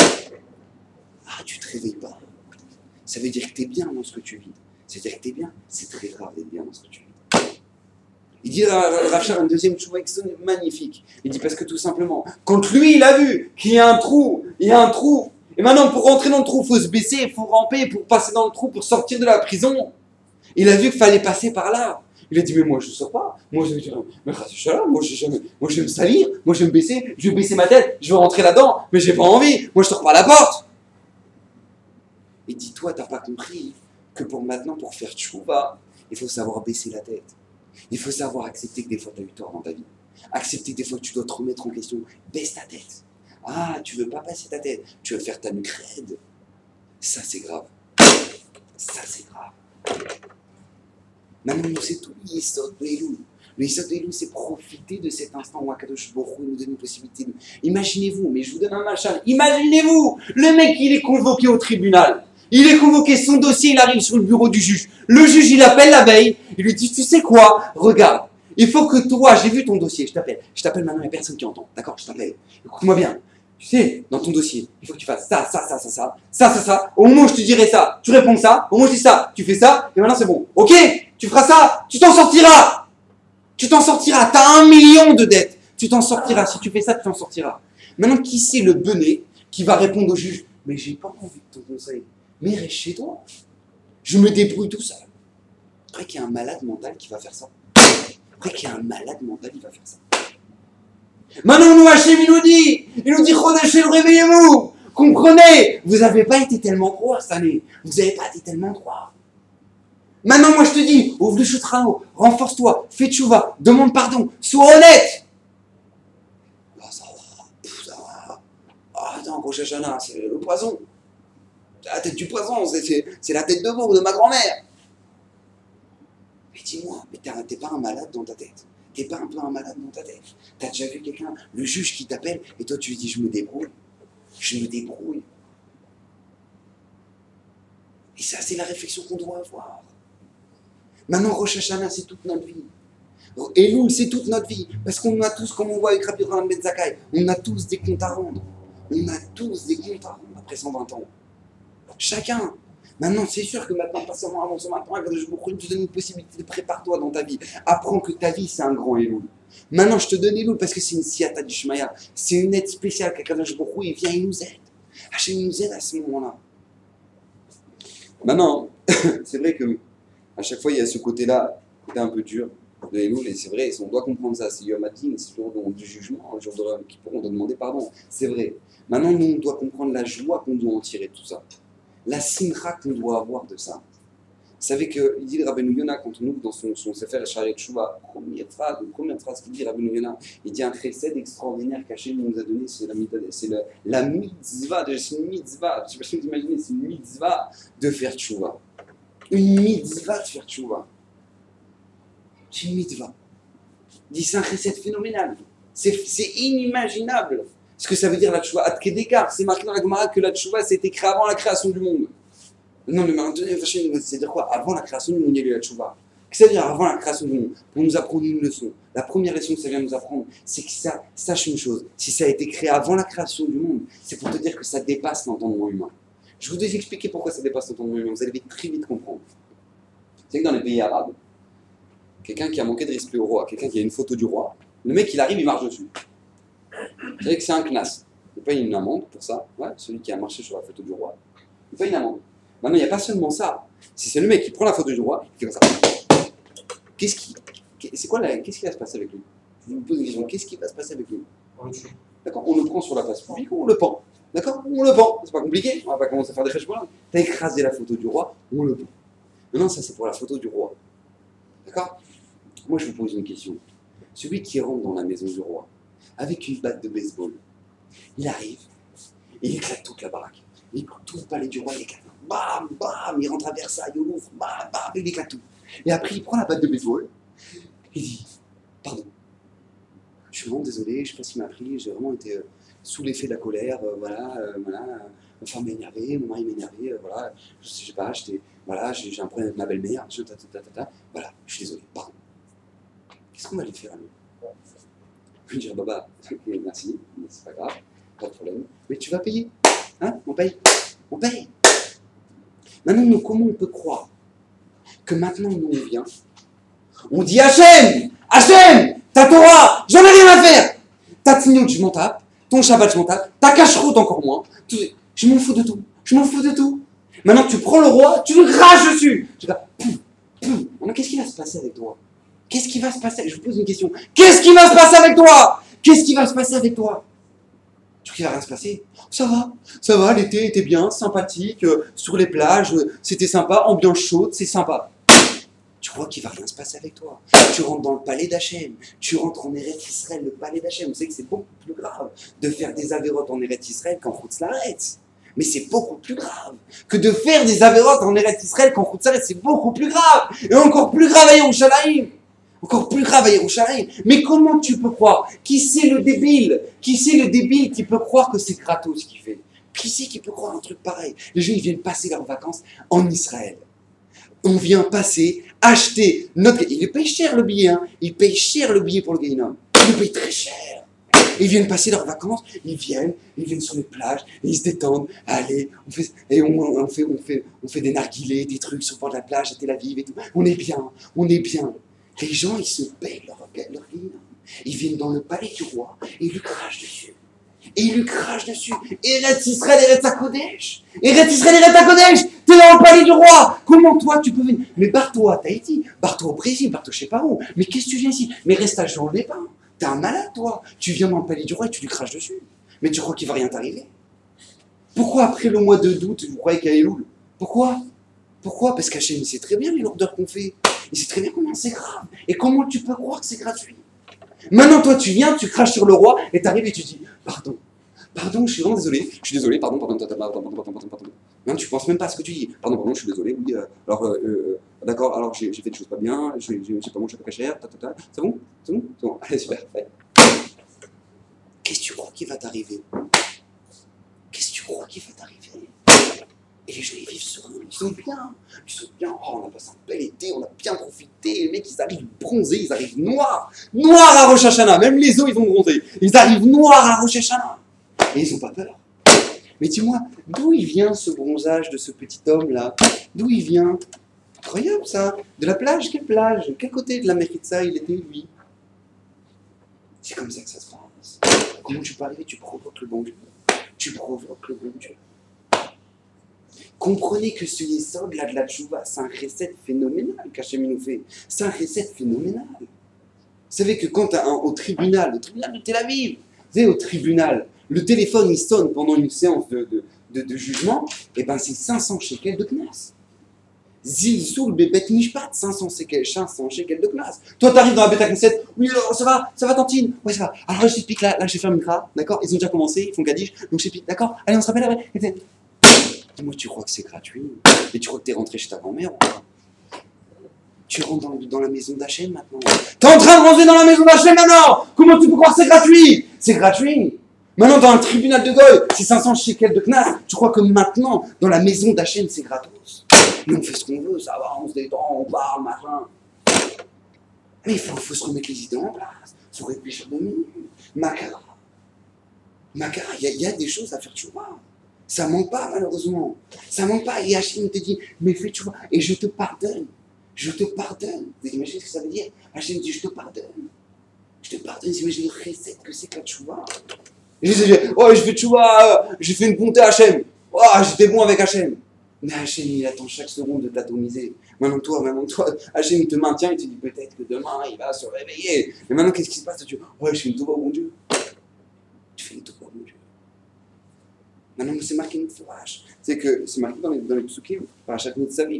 Ah, tu ne te réveilles pas. Ça veut dire que tu es bien dans ce que tu vis. Ça veut dire que tu es bien. C'est très grave d'être bien dans ce que tu vis. Il dit Rav Shar, un deuxième chouva magnifique. Il dit parce que tout simplement, quand lui il a vu qu'il y a un trou, il y a un trou, et maintenant pour rentrer dans le trou, il faut se baisser, il faut ramper pour passer dans le trou, pour sortir de la prison. Il a vu qu'il fallait passer par là. Il a dit mais moi je ne sors pas, moi je vais dire, mais moi je, jamais, moi je vais me salir, moi je vais me baisser, je vais baisser ma tête, je vais rentrer là-dedans, mais j'ai pas envie, moi je sors pas à la porte. Et dis-toi, t'as pas compris que pour maintenant, pour faire tchouva, il faut savoir baisser la tête. Il faut savoir accepter que des fois tu as eu tort dans ta vie. Accepter que des fois tu dois te remettre en question. Baisse ta tête. Ah, tu veux pas passer ta tête. Tu veux faire ta nuque raide. Ça, c'est grave. Ça, c'est grave. Maintenant, nous, c'est tout l'Yesod de Elul. Le Yesod de Elul, c'est profiter de cet instant où Akadosh Baruch Hu nous donne une possibilité. De... Imaginez-vous, mais je vous donne un machin. Imaginez-vous, le mec, il est convoqué au tribunal. Il est convoqué, son dossier, il arrive sur le bureau du juge. Le juge, il appelle la veille, il lui dit, tu sais quoi, regarde, il faut que toi, j'ai vu ton dossier, je t'appelle. Je t'appelle maintenant, il n'y a personne qui entend, d'accord, je t'appelle. Écoute-moi bien, tu sais, dans ton dossier, il faut que tu fasses ça, ça, ça, ça, ça, ça, ça, ça. Au moment où je te dirai ça, tu réponds ça, au moment où je dis ça, tu fais ça, et maintenant c'est bon. Ok, tu feras ça, tu t'en sortiras. Tu t'en sortiras, t'as un million de dettes. Tu t'en sortiras, si tu fais ça, tu t'en sortiras. Maintenant, qui c'est le benet qui va répondre au juge, mais j'ai pas envie de ton conseil. Mais reste chez toi. Je me débrouille tout seul. Après qu'il y a un malade mental qui va faire ça. Après qu'il y a un malade mental qui va faire ça. Maintenant, nous, Hachem, il nous dit, il nous dit, Chodeshel, réveillez-vous. Comprenez, vous n'avez pas été tellement droit cette année. Vous n'avez pas été tellement droit. Maintenant, moi, je te dis, ouvre le chutrano, renforce-toi, fais tchouva, demande pardon, sois honnête. Ah, ça va, ça va. Ah, attends, Rosh Hashanah, c'est le poison. La tête du poison, c'est la tête de veau de ma grand-mère. Mais dis-moi, mais t'es pas un malade dans ta tête. T'es pas un peu un malade dans ta tête. T'as déjà vu quelqu'un, le juge qui t'appelle, et toi tu lui dis je me débrouille. Je me débrouille. Et ça, c'est la réflexion qu'on doit avoir. Maintenant, Rosh Hashanah, c'est toute notre vie. Elul, c'est toute notre vie. Parce qu'on a tous, comme on voit avec Rabbi Yochanan ben Zakkai, on a tous des comptes à rendre. On a tous des comptes à rendre après cent vingt ans. Chacun. Maintenant, c'est sûr que maintenant, pas seulement avant ce matin, je vous te donne une possibilité de prépare-toi dans ta vie. Apprends que ta vie, c'est un grand Elul. Maintenant, je te donne Elul parce que c'est une siyata d'Ishmaïa. C'est une aide spéciale qu'Akadosh Baruch Hu, il vient, il nous aide. Hachem nous aide à ce moment-là. Maintenant, c'est vrai que à chaque fois, il y a ce côté-là, côté un peu dur de Elul, et c'est vrai, on doit comprendre ça. C'est Yom Hadin, c'est le jour du jugement, le jour de Yom Kippour, on doit demander pardon. C'est vrai. Maintenant, nous, on doit comprendre la joie qu'on doit en tirer de tout ça. La simcha qu'on doit avoir de ça. Vous savez qu'il dit Rabbeinu Yonah, quand on ouvre dans son, son Sefer Shaarei Teshuvah, première phrase, première phrase qu'il dit Rabbeinu Yonah, il dit un chesed extraordinaire qu'Hachem nous a donné, c'est la, c'est la, la mitzvah, c'est une mitzvah, je ne sais pas si vous imaginez, c'est une mitzvah de faire teshuvah. Une mitzvah de faire teshuvah. C'est une mitzvah. Il dit c'est un chesed phénoménal. C'est inimaginable. Ce que ça veut dire la teshuvah, ad kedekar, c'est marqué dans la Gemara que la teshuvah c'était créé avant la création du monde. Non mais maintenant, c'est-à-dire quoi? Avant la création du monde, il y a eu la teshuvah. C'est-à-dire avant la création du monde, pour nous apprendre une leçon. La première leçon que ça vient nous apprendre, c'est que ça sache une chose. Si ça a été créé avant la création du monde, c'est pour te dire que ça dépasse l'entendement humain. Je vous ai expliqué pourquoi ça dépasse l'entendement humain. Vous allez vite, très vite comprendre. C'est que dans les pays arabes, quelqu'un qui a manqué de respect au roi, quelqu'un qui a une photo du roi, le mec il arrive, il marche dessus. Vous savez que c'est un knas. Il paye une amende pour ça. Ouais, celui qui a marché sur la photo du roi, il paye une amende. Maintenant, il n'y a pas seulement ça. Si c'est le mec qui prend la photo du roi, il fait comme ça. Qu'est-ce qui, c'est quoi la, qu'est-ce qui va se passer avec lui? Je vous pose une question. Qu'est-ce qui va se passer avec lui? D'accord. On le prend sur la place publique ou on le pend? D'accord. On le pend. C'est pas compliqué. On va pas commencer à faire des choses. T'as écrasé la photo du roi, on le pend. Maintenant, ça c'est pour la photo du roi. D'accord. Moi, je vous pose une question. Celui qui rentre dans la maison du roi avec une batte de baseball, il arrive, il éclate toute la baraque. Il éclate tout le palais du roi, il éclate. Bam, bam, il rentre à Versailles, au Louvre, bam, bam, il éclate tout. Et après, il prend la batte de baseball, il dit, pardon, je suis vraiment désolé, je ne sais pas ce qui m'a pris, j'ai vraiment été euh, sous l'effet de la colère, euh, voilà, euh, voilà, euh, ma femme m'a énervé, mon mari m'a énervé, euh, voilà, je sais pas, j'étais, voilà, j'ai un problème avec ma belle-mère, ta, ta, ta, ta, ta, voilà, je suis désolé, pardon. Qu'est-ce qu'on va lui faire à lui? Je vais lui dire, Baba, okay, merci, c'est pas grave, pas de problème, mais tu vas payer, hein, on paye, on paye. Maintenant, nous, comment on peut croire que maintenant, nous, on vient, on dit Hachem, Hachem, ta Torah, j'en ai rien à faire. Ta Tzniut, je m'en tape. Ton Shabbat, je m'en tape. Ta Kashrut, encore moins. Tout, je m'en fous de tout. Je m'en fous de tout. Maintenant, tu prends le roi, tu le craches dessus. Je dis, pouf, pouf. Maintenant, qu'est-ce qui va se passer avec toi? Qu'est-ce qui va se passer? Je vous pose une question. Qu'est-ce qui va se passer avec toi? Qu'est-ce qui va se passer avec toi? Tu crois qu'il va rien se passer? Ça va, ça va, l'été était bien, sympathique, euh, sur les plages, euh, c'était sympa, ambiance chaude, c'est sympa. Tu crois qu'il va rien se passer avec toi? Tu rentres dans le palais d'Hachem, tu rentres en Eretz Israël, le palais d'Hachem. Vous savez que c'est beaucoup plus grave de faire des avérotes en Eretz Israël qu'en Chutz La'aretz. Mais c'est beaucoup plus grave que de faire des avérotes en Eretz Israël qu'en Chutz La'aretz. C'est beaucoup plus grave. Et encore plus grave à Yerushalayim. Encore plus grave à Yerushalayim. Mais comment tu peux croire? Qui c'est le débile? Qui c'est le débile qui peut croire que c'est gratos ce qu'il fait? Qui c'est qui peut croire un truc pareil? Les gens, ils viennent passer leurs vacances en Israël. On vient passer, acheter notre... Il paye cher le billet, hein. Il paye cher le billet pour le Guéhinom. Il le paye très cher. Ils viennent passer leurs vacances, ils viennent, ils viennent sur les plages, et ils se détendent. Allez, on fait, et on, on, fait, on, fait, on fait des narguilés, des trucs sur le bord de la plage à Tel Aviv et tout. On est bien, on est bien. Les gens, ils se payent leur, leur Guéhinom. Ils viennent dans le palais du roi et ils lui crachent dessus. Et ils lui crachent dessus. Eretz Israël, Eretz HaKodesh. Eretz Israël, Eretz HaKodesh. T'es dans le palais du roi. Comment toi, tu peux venir? Mais barre-toi à Tahiti, barre-toi au Brésil, barre-toi je sais pas où. Mais qu'est-ce que tu viens ici? Mais reste à Jean les Pins. T'es un malade, toi. Tu viens dans le palais du roi et tu lui craches dessus. Mais tu crois qu'il va rien t'arriver? Pourquoi après le mois d'août, vous croyez qu'il y a Elul? Pourquoi? Pourquoi? Parce qu'Hachem, il sait très bien les lourdeurs qu'on fait. Il sait très bien comment c'est grave. Et comment tu peux croire que c'est gratuit? Maintenant, toi, tu viens, tu craches sur le roi, et tu arrives et tu dis, pardon, pardon, je suis vraiment désolé, je suis désolé, pardon, pardon, pardon, pardon, pardon, pardon, pardon. Non, tu penses même pas à ce que tu dis. Pardon, pardon, je suis désolé, oui, euh, alors, euh, euh, d'accord, alors j'ai fait des choses pas bien, j'ai pas mangé pas cher, ta, ta, ta. C'est bon? C'est bon? C'est bon, allez, super, allez. Qu'est-ce que tu crois qui va t'arriver? Qu'est-ce que tu crois qui va t'arriver? Et les gens, ils vivent sereins, ils sont bien, ils sont bien, oh, on a passé un bel été, on a bien profité, les mecs, ils arrivent bronzés, ils arrivent noirs, noirs à Rosh Hashanah, même les os, ils ont bronzé, ils arrivent noirs à Rosh Hashanah, et ils n'ont pas peur. Mais dis-moi, d'où il vient ce bronzage de ce petit homme-là? D'où il vient? Incroyable ça, de la plage, quelle plage? Quel côté de la Méritza il était, lui? C'est comme ça que ça se passe. Comment tu peux arriver? Tu provoques le bon Dieu. Tu provoques le bon Dieu. Comprenez que ce Yesod là de la Tchouva, c'est un recette phénoménal qu'Hachem nous fait. C'est un recette phénoménal. Vous savez que quand un, au tribunal, au tribunal de Tel Aviv, vous savez, au tribunal, le téléphone il sonne pendant une séance de, de, de, de jugement, et ben c'est cinq cents shekels de knas. Zilzoul bebet mishpat, cinq cents shekels, cinq cents shekels de knas. Toi t'arrives dans la bêta knesset, oui alors ça va, ça va tantine, ouais ça va. Alors je t'explique là, là je vais faire Mikra, d'accord? Ils ont déjà commencé, ils font Kaddish, donc je t'explique, d'accord? Allez on se rappelle après. Moi, tu crois que c'est gratuit? Et tu crois que t'es rentré chez ta grand-mère? Tu rentres dans, dans la maison d'Hachem maintenant. T'es en train de rentrer dans la maison d'Hachem maintenant! Comment tu peux croire que c'est gratuit? C'est gratuit! Maintenant, dans un tribunal de Goy, c'est cinq cents shekels de knas. Tu crois que maintenant, dans la maison d'Hachem, c'est gratos? Mais on fait ce qu'on veut, ça va, on se détend, on parle, machin. Mais il faut, faut se remettre les idées en place. Il faut réfléchir deux minutes. Makara. Makara, il y, y a des choses à faire tchouva. Ça manque pas, malheureusement. Ça manque pas. Et Hachem te dit, mais fais tchouva. Et je te pardonne. Je te pardonne. Vous imaginez ce que ça veut dire? Hachem dit, je te pardonne. Je te pardonne. Vous imaginez le recette que c'est que la tchouva. Et je dis, oh, je fais tchouva, euh, j'ai fait une bonté à Hachem. Oh, j'étais bon avec Hachem. Mais Hachem, il attend chaque seconde de t'atomiser. Maintenant, toi, maintenant, toi, Hachem, il te maintient, il te dit peut-être que demain, il va se réveiller. Mais maintenant, qu'est-ce qui se passe? Tu dis, oh, je fais une tauba au bon Dieu. Tu fais une tauba au bon Dieu. Maintenant, c'est marqué une fourrage. C'est que c'est marqué dans les, dans les psukim, par chaque mot de sa vie.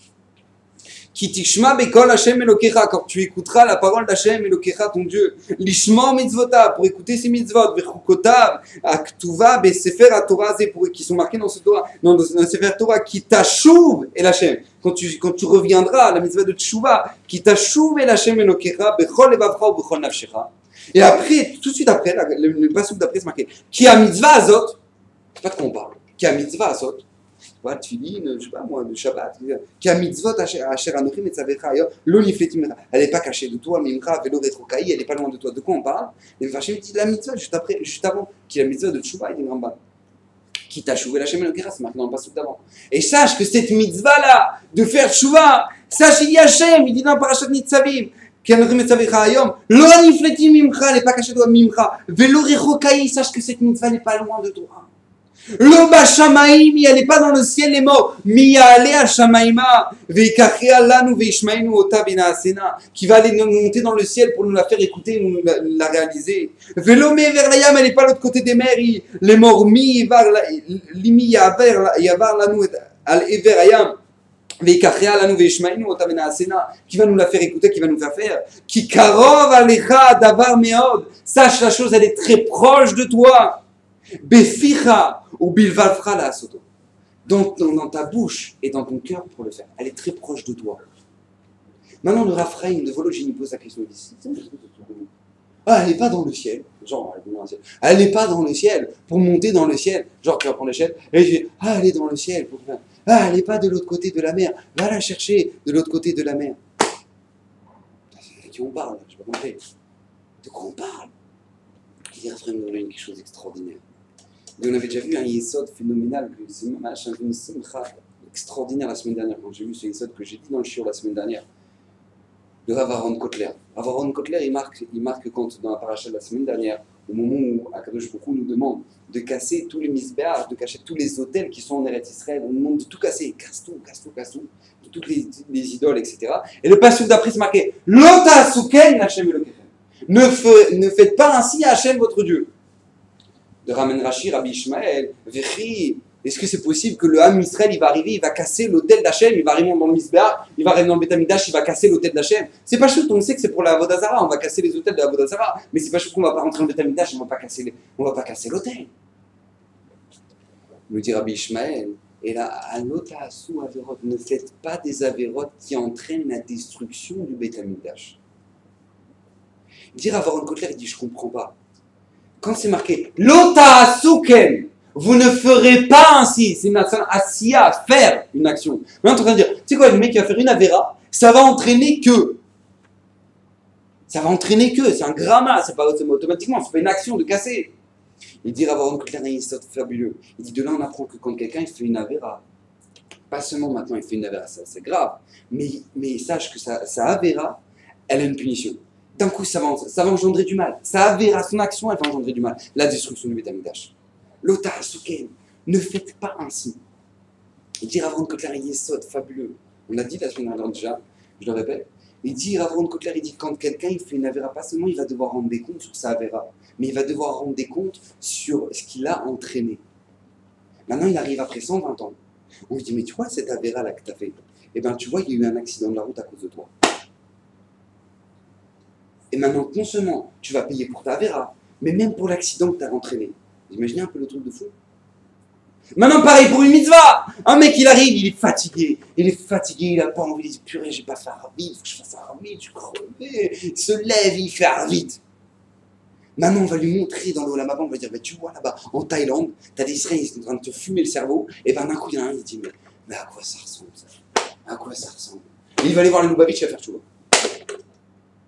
Ki tishma bekol Hachem Elokecha, quand tu écouteras la parole d'Hachem Elokecha, ton Dieu, lishma mitzvotav, pour écouter ses mitzvot, vechukotav, aktuva, besefer HaTorah, pour qui sont marqués dans ce Torah, dans le sefer Torah, qui t'achouve el Hachem, quand tu quand tu reviendras à la mitzvah de tshuva, qui t'achouve el Hachem Elokecha, bechol levavcha ou bechol nafshecha. Et après, tout de suite après, le, le passage d'après c'est marqué, qui a mitzvah azot, je sais pas de quoi on parle, qui a mitzvah azot. Voilà, tefillin, je sais pas moi, de Shabbat, qui a mitzvot asher anochim et tzavecha ayor, lo nifletim, elle n'est pas cachée de toi, mimcha velo retrokaï, elle n'est pas loin de toi. De quoi on parle? Et Hachem dit la mitzvah juste après, juste avant, qui est la mitzvah de Tshuva, il dit Rambam, qui t'a chouvé l'Hachem Elokecha, c'est marqué dans le passage d'avant. Et sache que cette mitzvah là, de faire Tshuva, sache il dit Hachem, il dit dans Parashat Nitzavim, qui anochim et tzavecha ayor, lo nifletim mimcha, elle n'est pas cachée de toi, mimcha velo retrokaï, sache que cette mitzvah n'est pas loin de toi. L'Oba Shamaim, elle n'est pas dans le ciel, les morts. Miyale Shamaima, Veikachea Lanu Veishmainu Ota Benaasena, qui va aller nous monter dans le ciel pour nous la faire écouter, nous la, la réaliser. Velome Verlayam, elle n'est pas de l'autre côté des mers. Les morts, Mi Limi Yavar Lanu Al Everayam. Veikachea Lanu Veishmainu Ota Benaasena, qui va nous la faire écouter, qui va nous faire faire. Qui Karov Alecha Davar Meod, sache la chose, elle est très proche de toi. Beficha ou bilvalfra la soto. Dans, dans, dans ta bouche et dans ton cœur pour le faire. Elle est très proche de toi. Maintenant, le Raphaïm de Vologine pose la question. Il dit, ah, elle n'est pas dans le ciel. Genre, elle est dans le ciel. Elle n'est pas dans le ciel pour monter dans le ciel. Genre, tu vas prendre l'échelle et je dis, ah, elle est dans le ciel pour faire. Ah, elle n'est pas de l'autre côté de la mer. Va la chercher de l'autre côté de la mer. C'est de qui on parle. Je n'ai pas compris. De quoi on parle? Il dit, Raphaïm de Vologine quelque chose d'extraordinaire. Et on avait déjà vu un yesod phénoménal, c'est une simcha extraordinaire la semaine dernière, quand j'ai vu ce yesod que j'ai dit dans le shiur la semaine dernière, de Rav Aaron Kotler. Rav Aaron Kotler, il marque, il marque quand, dans la paracha de la semaine dernière, au moment où Akadosh Baruch Hu nous demande de casser tous les misbéach, de casser tous les hôtels qui sont en Eretz Israël, on nous demande de tout casser, casse tout, casse tout, casse tout, de toutes les, les idoles, et cetera. Et le passage d'après, c'est marqué, Lota Suken Hashem Elokechem. Ne faites pas ainsi à Hashem votre Dieu. De Ramen Rashi, Rabbi Ishmael, Vechi, est-ce que c'est possible que le Ham Israël, il va arriver, il va casser l'autel d'Hachem, il va arriver dans le Misbéach, il va arriver dans le Beth Amikdash, il va casser l'autel d'Hachem? C'est pas chouette, on sait que c'est pour la Avodah Zara, on va casser les autels de la Avodah Zara, mais c'est pas chouette qu'on va pas rentrer dans le Beth Amikdash, on va pas casser les, on va pas casser l'autel. Nous dit Rabbi Ishmael, et là, Alota Asu Averot, ne faites pas des Averot qui entraînent la destruction du Beth Amikdash. Il dit Rav Aaron Kotler, il dit, je comprends pas. Quand c'est marqué Lota Suken, vous ne ferez pas ainsi. C'est une action asiya, faire une action. Maintenant, tu es en train de dire, tu sais quoi, le mec qui va faire une avéra, ça va entraîner que. Ça va entraîner que. C'est un gramma, c'est pas automatiquement, c'est pas une action de casser. Il dit Rav Aaron Kotler, il est fabuleux. Il dit de là, on apprend que quand quelqu'un il fait une avéra, pas seulement maintenant il fait une avéra, ça, c'est grave, mais, mais sache que sa, sa avéra, elle a une punition. D'un coup, ça va, ça va engendrer du mal. Ça avérera son action, elle va engendrer du mal. La destruction du Beth Amikdash. Lota Suken, ne faites pas ainsi. Il dit Rav Aaron Kotler, il est sot, fabuleux. On l'a dit la semaine dernière déjà, je le répète. Il dit Rav Aaron Kotler, il dit quand quelqu'un il fait une avéra, pas seulement il va devoir rendre des comptes sur sa avéra, mais il va devoir rendre des comptes sur ce qu'il a entraîné. Maintenant, il arrive après cent vingt ans. On lui dit mais tu vois cette avéra là que tu as fait, eh bien tu vois il y a eu un accident de la route à cause de toi. Et maintenant, non seulement tu vas payer pour ta avéra, mais même pour l'accident que tu as entraîné. Vous imaginez un peu le truc de fou? Maintenant, pareil pour une mitzvah. Un mec, il arrive, il est fatigué. Il est fatigué, il n'a pas envie. Il dit purée, j'ai pas fait arvit, il faut que je fasse arvit, je suis crevé. Il se lève, il fait arvit. Maintenant, on va lui montrer dans le Olam Haba, on va dire, bah, tu vois là-bas, en Thaïlande, tu as des Israéliens qui sont en train de te fumer le cerveau. Et ben d'un coup, il y en a un qui dit, mais, mais à quoi ça ressemble ça? À quoi ça ressemble? Et il va aller voir le Lubavitch, il va faire tout.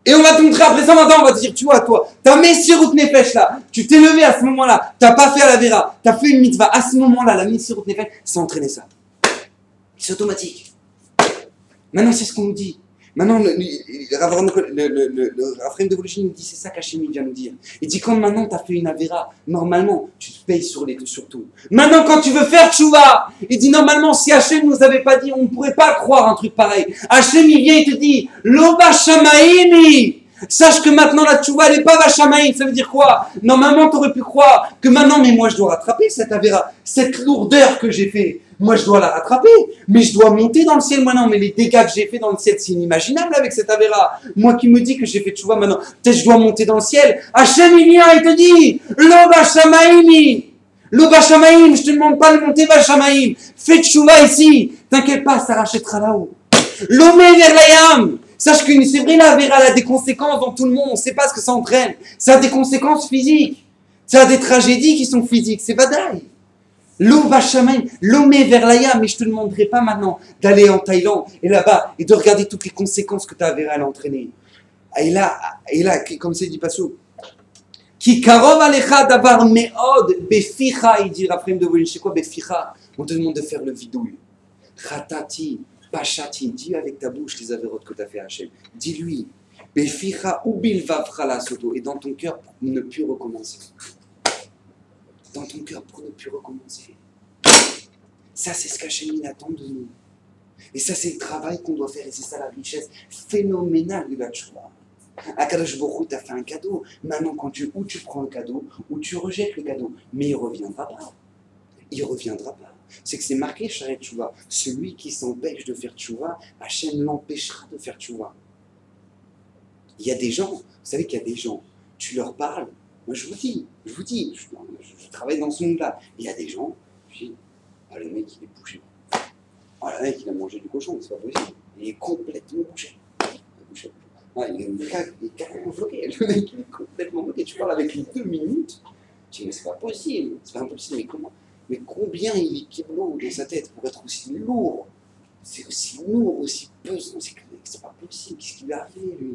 Et on va te montrer après ça, maintenant, on va te dire, tu vois, toi, t'as Messirut Nefesh là, tu t'es levé à ce moment-là, t'as pas fait la Vera, t'as fait une mitzvah, à ce moment-là, la Messirut Nefesh, c'est entraîner ça. C'est automatique. Maintenant, c'est ce qu'on nous dit. Maintenant, le, le, le, le, le, le Raphaël de Vologine nous dit, c'est ça qu'Hachem vient nous dire. Il dit, quand maintenant tu as fait une Avera, normalement, tu te payes sur les deux, sur tout. Maintenant, quand tu veux faire Tchouva, il dit, normalement, si Hachem nous avait pas dit, on ne pourrait pas croire un truc pareil. Hachem, il vient et te dit, Loba Shamaïmi. Sache que maintenant, la Tchouva, elle n'est pas Vachamaïm. Ça veut dire quoi? Normalement, tu aurais pu croire que maintenant, mais moi, je dois rattraper cette Avera, cette lourdeur que j'ai fait. Moi, je dois la rattraper, mais je dois monter dans le ciel maintenant. Mais les dégâts que j'ai fait dans le ciel, c'est inimaginable avec cette Avera. Moi qui me dis que j'ai fait tchouva maintenant, peut-être je dois monter dans le ciel. Hachem, il vient et te dit, Lo Bashamaïmi, Lo Bashamaïm, je te demande pas de monter Bashamaïm. Fais tchouva ici. T'inquiète pas, ça rachètera là-haut. Lomé vers la yam. Sache que c'est vrai, la Avera, elle a des conséquences dans tout le monde. On ne sait pas ce que ça entraîne. Ça a des conséquences physiques. Ça a des tragédies qui sont physiques. C'est vadaï. L'eau Bachamaïm, l'omé vers l'aya, mais je ne te demanderai pas maintenant d'aller en Thaïlande et là-bas et de regarder toutes les conséquences que ta Avera a entraînées. Et là, et là, comme c'est dit Passou, qui karov alecha davar meod beficha, il dit Raphaël de Vologine, c'est quoi beficha? On te demande de faire le vidouille. Khatati, pachati, dis avec ta bouche les avérotes que tu as fait à Hachem. Dis-lui, beficha ou bilvavra la soto, et dans ton cœur pour ne plus recommencer. Dans ton cœur pour ne plus recommencer. Ça, c'est ce qu'Hachem attend de nous. Et ça, c'est le travail qu'on doit faire. Et c'est ça la richesse phénoménale de la tchouva. Akadosh Baruch Hu t'a fait un cadeau. Maintenant, quand tu, ou tu prends le cadeau, ou tu rejettes le cadeau. Mais il ne reviendra pas. Il ne reviendra pas. C'est que c'est marqué, Sharet Tchouva. Celui qui s'empêche de faire tchouva, Hachem l'empêchera de faire tchouva. Il y a des gens, vous savez qu'il y a des gens, tu leur parles. Moi, je vous dis, je vous dis, je, je, je travaille dans ce monde-là. Il y a des gens, je dis, ah, le mec, il est bougé. Ah, le mec, il a mangé du cochon, c'est pas possible. Il est complètement bougé. bougé. Ah, il, est, il est carrément bloqué. Le mec, il est complètement bloqué. Tu parles avec lui deux minutes, tu dis, mais c'est pas possible. C'est pas impossible, mais comment? Mais combien il est kiblo dans sa tête pour être aussi lourd? C'est aussi lourd, aussi pesant, c'est, c'est pas possible. Qu'est-ce qui lui est arrivé, lui?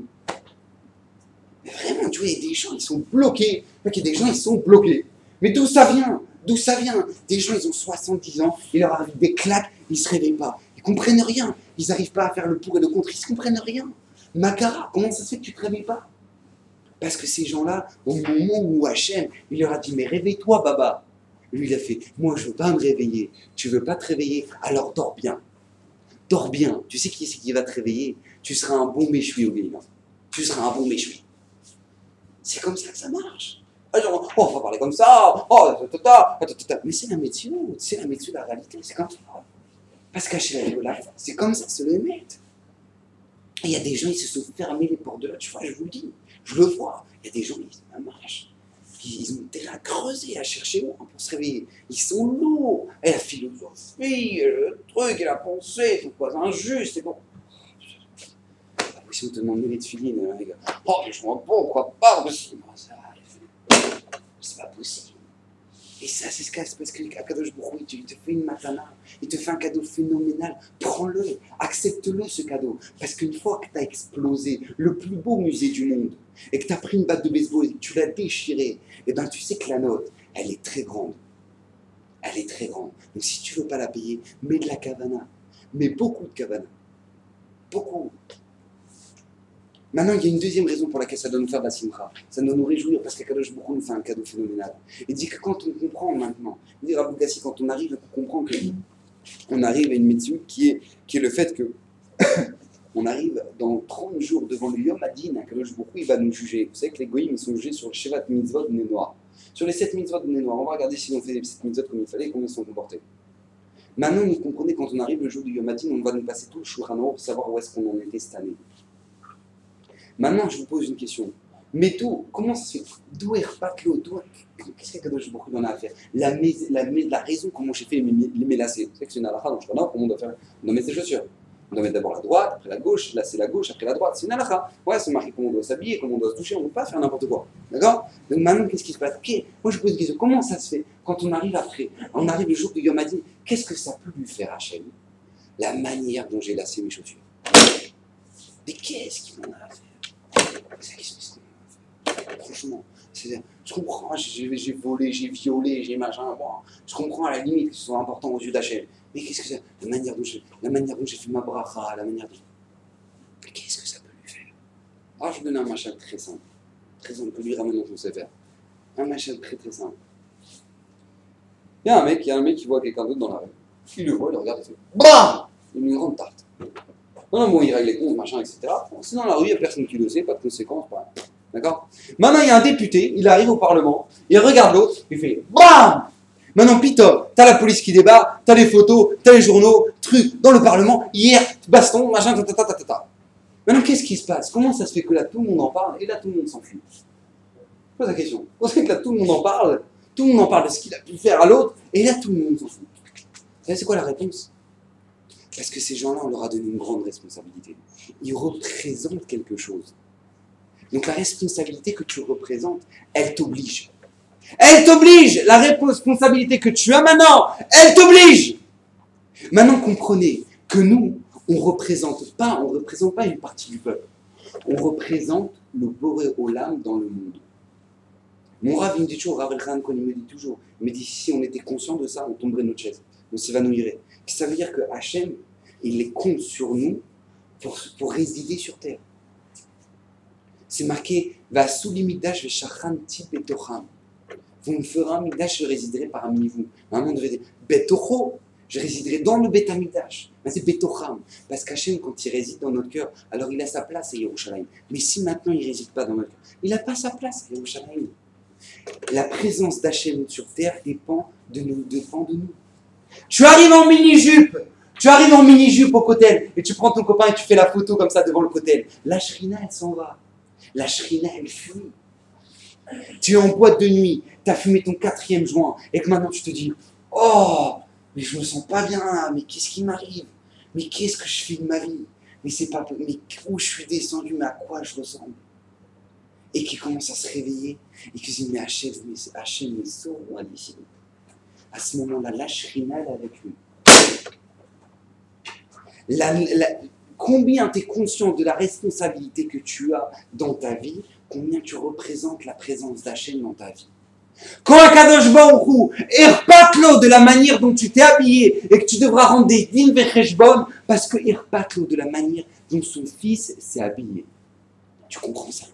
Mais vraiment, tu vois, il y a des gens, ils sont bloqués. Il y a des gens, ils sont bloqués. Mais d'où ça vient? D'où ça vient? Des gens, ils ont soixante-dix ans, il leur arrive des claques, ils ne se réveillent pas. Ils ne comprennent rien. Ils n'arrivent pas à faire le pour et le contre. Ils ne comprennent rien. Makara, comment ça se fait que tu ne te réveilles pas? Parce que ces gens-là, au moment où Hachem, il leur a dit, mais réveille-toi, Baba. Lui, il a fait, moi, je ne veux pas me réveiller. Tu ne veux pas te réveiller? Alors dors bien. Dors bien. Tu sais qui c'est qui va te réveiller? Tu seras un bon méchoui au Guénin. Tu seras un bon méchoui. C'est comme ça que ça marche. Alors, oh, on va parler comme ça. Oh, tata, tata. Mais c'est la médecine, c'est la médecine de la réalité, c'est comme ça. Parce qu'Hachem, c'est comme ça, c'est le maître. Il y a des gens, ils se sont fermés les portes de là, tu vois, je vous le dis, je le vois. Il y a des gens, ils marchent. Ils ont été à creuser, à chercher loin pour se réveiller. Ils sont lourds. Et la philosophie, le truc, et la pensée, c'est quoi, c'est injuste, c'est bon. Si on te demande de les filines, les gars, oh, je vois pas, pourquoi pas possible. C'est pas possible. Et ça, c'est ce qu'il parce que Akadosh Baruch Hu, il te fait une matana, il te fait un cadeau phénoménal. Prends-le, accepte-le ce cadeau. Parce qu'une fois que tu as explosé le plus beau musée du monde, et que tu as pris une batte de baseball et que tu l'as déchirée, et ben tu sais que la note, elle est très grande. Elle est très grande. Donc si tu veux pas la payer, mets de la kavana. Mets beaucoup de kavana. Beaucoup. Maintenant, il y a une deuxième raison pour laquelle ça doit nous faire de la simcha. Ça doit nous réjouir parce qu'Akadosh Baruch Hu nous fait un cadeau phénoménal. Il dit que quand on comprend maintenant, il dit Rabbi Gassi, quand on arrive à comprendre qu'on arrive à une médecine qui est, qui est le fait que on arrive dans trente jours devant le Yom Adin, Akadosh Baruch Hu, il va nous juger. Vous savez que les goïms, ils sont jugés sur le Shevat Mitzvot de Né Noir. Sur les sept mitzvot de Né Noir, on va regarder si on fait les sept mitzvot comme il fallait et comment ils sont comportés. Maintenant, vous comprenez, quand on arrive le jour du Yom Adin, on va nous passer tout le Shulchan Aruch pour savoir où est-ce qu'on en était cette année. Maintenant, je vous pose une question. Mais d'où, comment ça se fait? D'où est Patlo? Qu'est-ce qu'il y a Kadosh Baruch Hu en a à faire? la, la, la raison comment j'ai fait les, les mélacés. Vous savez que c'est une halakha dans le Shulchan Aruch, comment on doit faire? On doit mettre ses chaussures. On doit mettre d'abord la droite, après la gauche, là c'est la gauche, après la droite. C'est une halakha. Ouais, c'est marqué comment on doit s'habiller, comment on doit se toucher, on ne peut pas faire n'importe quoi. D'accord? Donc maintenant, qu'est-ce qui se passe? Ok, moi je pose une question. Comment ça se fait quand on arrive après, on arrive le jour de Yom Adin, qu'est-ce que ça peut lui faire Hachem? La manière dont j'ai lacé mes chaussures. Mais qu'est-ce qu'il en a à faire? C'est qu'est-ce qu'on va faire? Franchement, c'est, je comprends, j'ai, j'ai volé, j'ai violé, j'ai machin, bon, je comprends à la limite que ce soit important aux yeux d'Hachem. Mais qu'est-ce que c'est? La manière dont j'ai, la manière dont j'ai fait ma bracha, la manière dont... Mais qu'est-ce que ça peut lui faire? Ah, je vais donner un machin très simple. Très simple, que lui ramène dans son sévère. Un machin très très simple. Il y a un mec, il y a un mec qui voit quelqu'un d'autre dans la rue. Il le voit, il le regarde, il fait BAM! Il met une grande tarte. Non, non, bon, il règle les comptes, machin, et cetera. Bon, c'est dans la rue, il n'y a personne qui le sait, pas de conséquences, pas. D'accord? Maintenant, il y a un député, il arrive au Parlement, il regarde l'autre, il fait BAM! Maintenant, pito, t'as la police qui débat, t'as les photos, t'as les journaux, trucs, dans le Parlement, hier, baston, machin, ta ta ta ta ta. Maintenant, qu'est-ce qui se passe? Comment ça se fait que là, tout le monde en parle, et là, tout le monde s'enfuit? Je pose la question. Comment c'est que là, tout le monde en parle, tout le monde en parle de ce qu'il a pu faire à l'autre, et là, tout le monde s'en fout? Vous savez, c'est quoi la réponse? Parce que ces gens-là, on leur a donné une grande responsabilité. Ils représentent quelque chose. Donc la responsabilité que tu représentes, elle t'oblige. Elle t'oblige! La responsabilité que tu as maintenant, elle t'oblige! Maintenant, comprenez que nous, on ne représente pas, on représente pas une partie du peuple. On représente le Boré Olam dans le monde. Mon Rav, il me dit toujours, Rav El-Khan, il me dit toujours, il me dit, si on était conscient de ça, on tomberait de notre chaise. On s'évanouirait. Ça veut dire que Hachem, il les compte sur nous pour, pour résider sur terre. C'est marqué, va sous l'imidash veshachan ti betocham. Vous me ferez un midash, je résiderai parmi vous. À un moment, on devait dire, betocho, je résiderai dans le betamidash. C'est betocham. Parce qu'Hachem, quand il réside dans notre cœur, alors il a sa place à Yerushalayim. Mais si maintenant il ne réside pas dans notre cœur, il n'a pas sa place à Yerushalayim. La présence d'Hachem sur terre dépend de nous, dépend de nous. Tu arrives en mini-jupe, tu arrives en mini-jupe au cotel, et tu prends ton copain et tu fais la photo comme ça devant le cotel. La shrina, elle s'en va. La shrina, elle fuit. Tu es en boîte de nuit, tu as fumé ton quatrième joint, et que maintenant tu te dis, oh, mais je me sens pas bien là, mais qu'est-ce qui m'arrive? Mais qu'est-ce que je fais de ma vie? Mais c'est pas, mais où je suis descendu, mais à quoi je ressemble? Et qui commence à se réveiller, et qui se dit, mais Hachem, mais Hachem, mais sors-moi d'ici. À ce moment-là, la shrina, elle est avec lui. La, la, combien tu es conscient de la responsabilité que tu as dans ta vie, combien tu représentes la présence d'Hachem dans ta vie. Quand Akadosh Baruch Hu irpatlo de la manière dont tu t'es habillé et que tu devras rendre des din vecheshbon parce que irpatlo de la manière dont son fils s'est habillé. Tu comprends ça?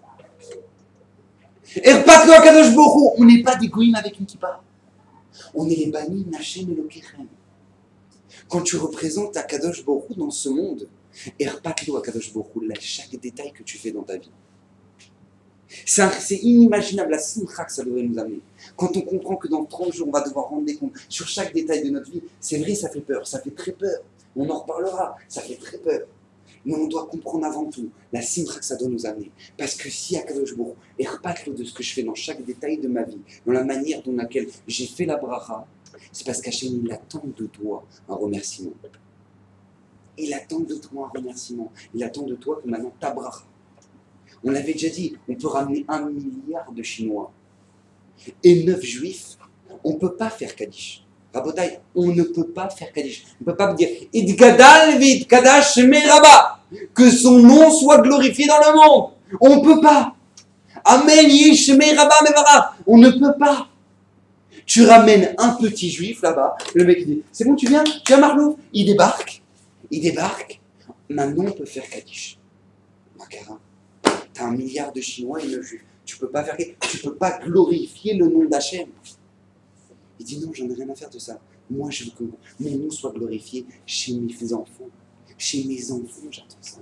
Irpatlo Akadosh Baruch Hu, on n'est pas des goïms avec une kippa. On est les bannis Hachem et Lokechem. Quand tu représentes Akadosh Baruch Hu dans ce monde, irpatlo Akadosh Baruch Hu, chaque détail que tu fais dans ta vie. C'est, un, c'est inimaginable la simcha que ça devrait nous amener. Quand on comprend que dans trente jours, on va devoir rendre des comptes sur chaque détail de notre vie, c'est vrai, ça fait peur, ça fait très peur. On en reparlera, ça fait très peur. Mais on doit comprendre avant tout la simcha que ça doit nous amener. Parce que si Akadosh Baruch Hu irpatlo de ce que je fais dans chaque détail de ma vie, dans la manière dans laquelle j'ai fait la bracha, c'est parce qu'Hachem, il attend de toi un remerciement. Il attend de toi un remerciement. Il attend de toi que maintenant ta bracha. On l'avait déjà dit, on peut ramener un milliard de Chinois et neuf Juifs, on ne peut pas faire Kaddish. Rabotai, on ne peut pas faire Kaddish. On ne peut pas dire Idgadal vid Kadash Meraba, que son nom soit glorifié dans le monde. On ne peut pas. Amen Yish Meraba Mevara. On ne peut pas. Tu ramènes un petit juif là-bas, le mec il dit c'est bon, tu viens, tu viens Marlouf. Il débarque, il débarque. Maintenant on peut faire Kaddish. Makara. T'as un milliard de Chinois et neuf juifs. Tu peux pas faire, tu peux pas glorifier le nom d'Hachem. Il dit non, j'en ai rien à faire de ça. Moi, je veux que mon nom soit glorifié chez mes enfants. Chez mes enfants, j'attends ça.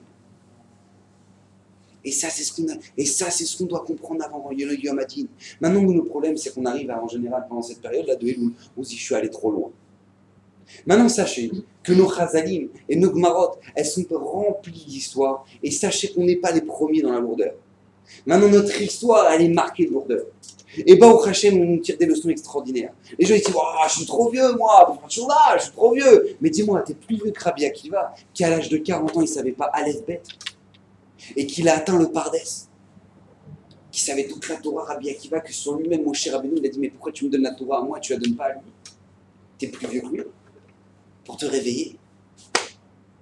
Et ça, c'est ce qu'on a, et ça, c'est ce qu'on doit comprendre avant le Yom Hadin. Maintenant, nous, le problème, c'est qu'on arrive à, en général, pendant cette période-là de Elul, on se dit, je suis allé trop loin. Maintenant, sachez que nos Chazalim et nos Gmarot, elles sont remplies d'histoire. Et sachez qu'on n'est pas les premiers dans la lourdeur. Maintenant, notre histoire, elle est marquée de lourdeur. Et bah, au Hachem, on nous tire des leçons extraordinaires. Les gens ils disent, oh, je suis trop vieux, moi, pour faire de là, je suis trop vieux. Mais dis-moi, t'es plus vieux que Rabbi Akiva, qui à l'âge de quarante ans, il ne savait pas Aleph Bet, et qu'il a atteint le Pardès, qui savait toute la Torah, Rabbi Akiva, que sur lui-même, Moshe Rabbeinu, il a dit, mais pourquoi tu me donnes la Torah à moi, tu la donnes pas à lui? T'es plus vieux que lui, pour te réveiller.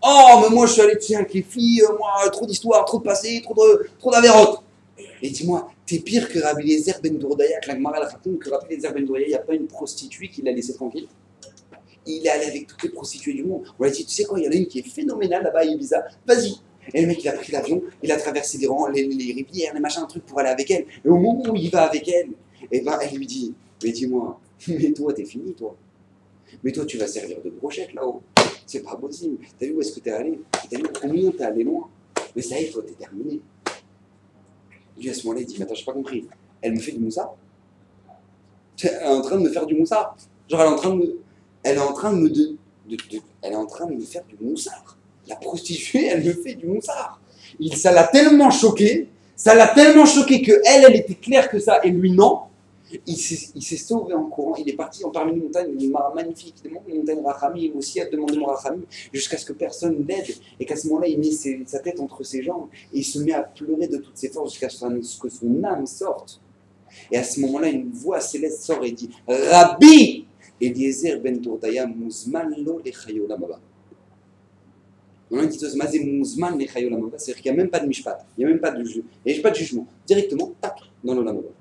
Oh, mais moi je suis allé tiens, avec les filles, euh, moi, trop d'histoires, trop de passé, trop de, trop d'avérotes. Et dis-moi, t'es pire que Rabbi Eliezer ben Dourdaya, que la Gemara raconte que Rabbi Eliezer ben Dourdaya, il n'y a pas une prostituée qui l'a laissé tranquille. Il est allé avec toutes les prostituées du monde. On lui a dit, tu sais quoi, il y en a une qui est phénoménale là-bas à Ibiza, vas-y. Et le mec, il a pris l'avion, il a traversé les, rangs, les, les rivières, les machins, un truc pour aller avec elle. Et au moment où il va avec elle, et ben, elle lui dit, mais dis-moi, mais toi, t'es fini, toi. Mais toi, tu vas servir de brochette là-haut. C'est pas possible. T'as vu où est-ce que t'es allé? T'as vu combien t'es allé loin? Mais ça y est, toi, t'es terminé. Lui, à ce moment-là, il dit, mais attends, j'ai pas compris. Elle me fait du moussard? Elle est en train de me faire du moussard. Genre, elle est en train de me... Elle est en train de me... De, de, de, elle est en train de me faire du moussard. La prostituée, elle me fait du moussard. Il, ça l'a tellement choqué, ça l'a tellement choqué que elle, elle était claire que ça, et lui, non. Il s'est sauvé en courant, il est parti en parmi les montagnes, une mare magnifique, il demande une montagne Rachamim, aussi à demander mon Rachamim, jusqu'à ce que personne l'aide, et qu'à ce moment-là, il met ses, sa tête entre ses jambes, et il se met à pleurer de toutes ses forces jusqu'à ce que son âme sorte. Et à ce moment-là, une voix céleste sort et dit « Rabbi Eliezer ben Dourdaya muzman lo lechayolam haba ». On dit muzman lechayolam haba, c'est-à-dire qu'il n'y a même pas de mishpat, il n'y a même pas de, ju il n'y a pas de jugement, directement, tac, dans l'olam haba.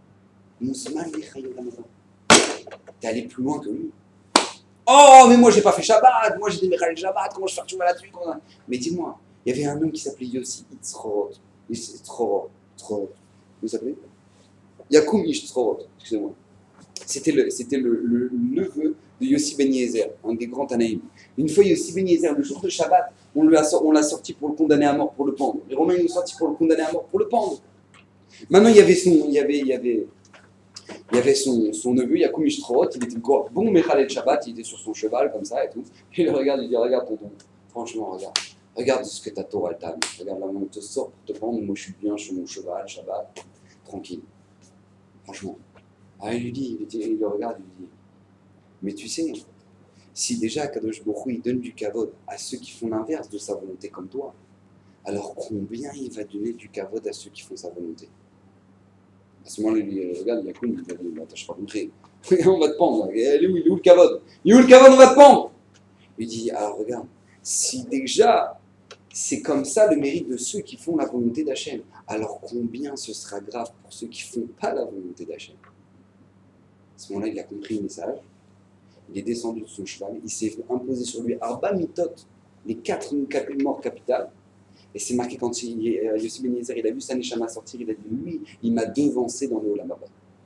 T'es allé plus loin que lui. Oh, mais moi j'ai pas fait Shabbat, moi j'ai démarré le Shabbat, comment je fais tout là-dessus? Mais dis-moi, il y avait un homme qui s'appelait Yossi Itzrorot. Itzrorot. Comment il s'appelait? Yakoum Itzrorot, excusez-moi. C'était le, le, le neveu de Yossi Ben Yezer, un des grands Tanaïm. Une fois, Yossi Ben Yezer, le jour de Shabbat, on l'a sorti pour le condamner à mort, pour le pendre. Les Romains l'ont sorti pour le condamner à mort, pour le pendre. Maintenant, il y avait son, il y avait, il y avait, il y avait son, son neveu, Yakoum Ishtrot, il était bon Mechalel Shabbat, il était sur son cheval comme ça et tout. Et il le regarde, il dit, regarde tonton, franchement, regarde, regarde ce que ta Torah t'a mis. Regarde, là, on te sort pour te prendre, moi je suis bien sur mon cheval, Shabbat, tranquille. Franchement. Ah, il lui dit, il, il le regarde, il lui dit, mais tu sais, si déjà Kadosh Baruch Hu, il donne du kavod à ceux qui font l'inverse de sa volonté comme toi, alors combien il va donner du kavod à ceux qui font sa volonté? À ce moment-là, il regarde, Yakoum, il va dire, attends, je ne pas compris. On va te pendre. Il est où, il est où le kavod? Il est où le kavod? On va te pendre. Il dit, alors regarde, si déjà c'est comme ça le mérite de ceux qui font la volonté d'Hachem, alors combien ce sera grave pour ceux qui ne font pas la volonté d'Hachem? À ce moment-là, il a compris le message. Il est descendu de son cheval. Il s'est imposé sur lui Arba Mitot, les quatre morts capitales. Et c'est marqué quand il, euh, Yossi Ben Yezer, il a vu sa Neshama sortir, il a dit, lui, il m'a devancé dans le Olam Haba.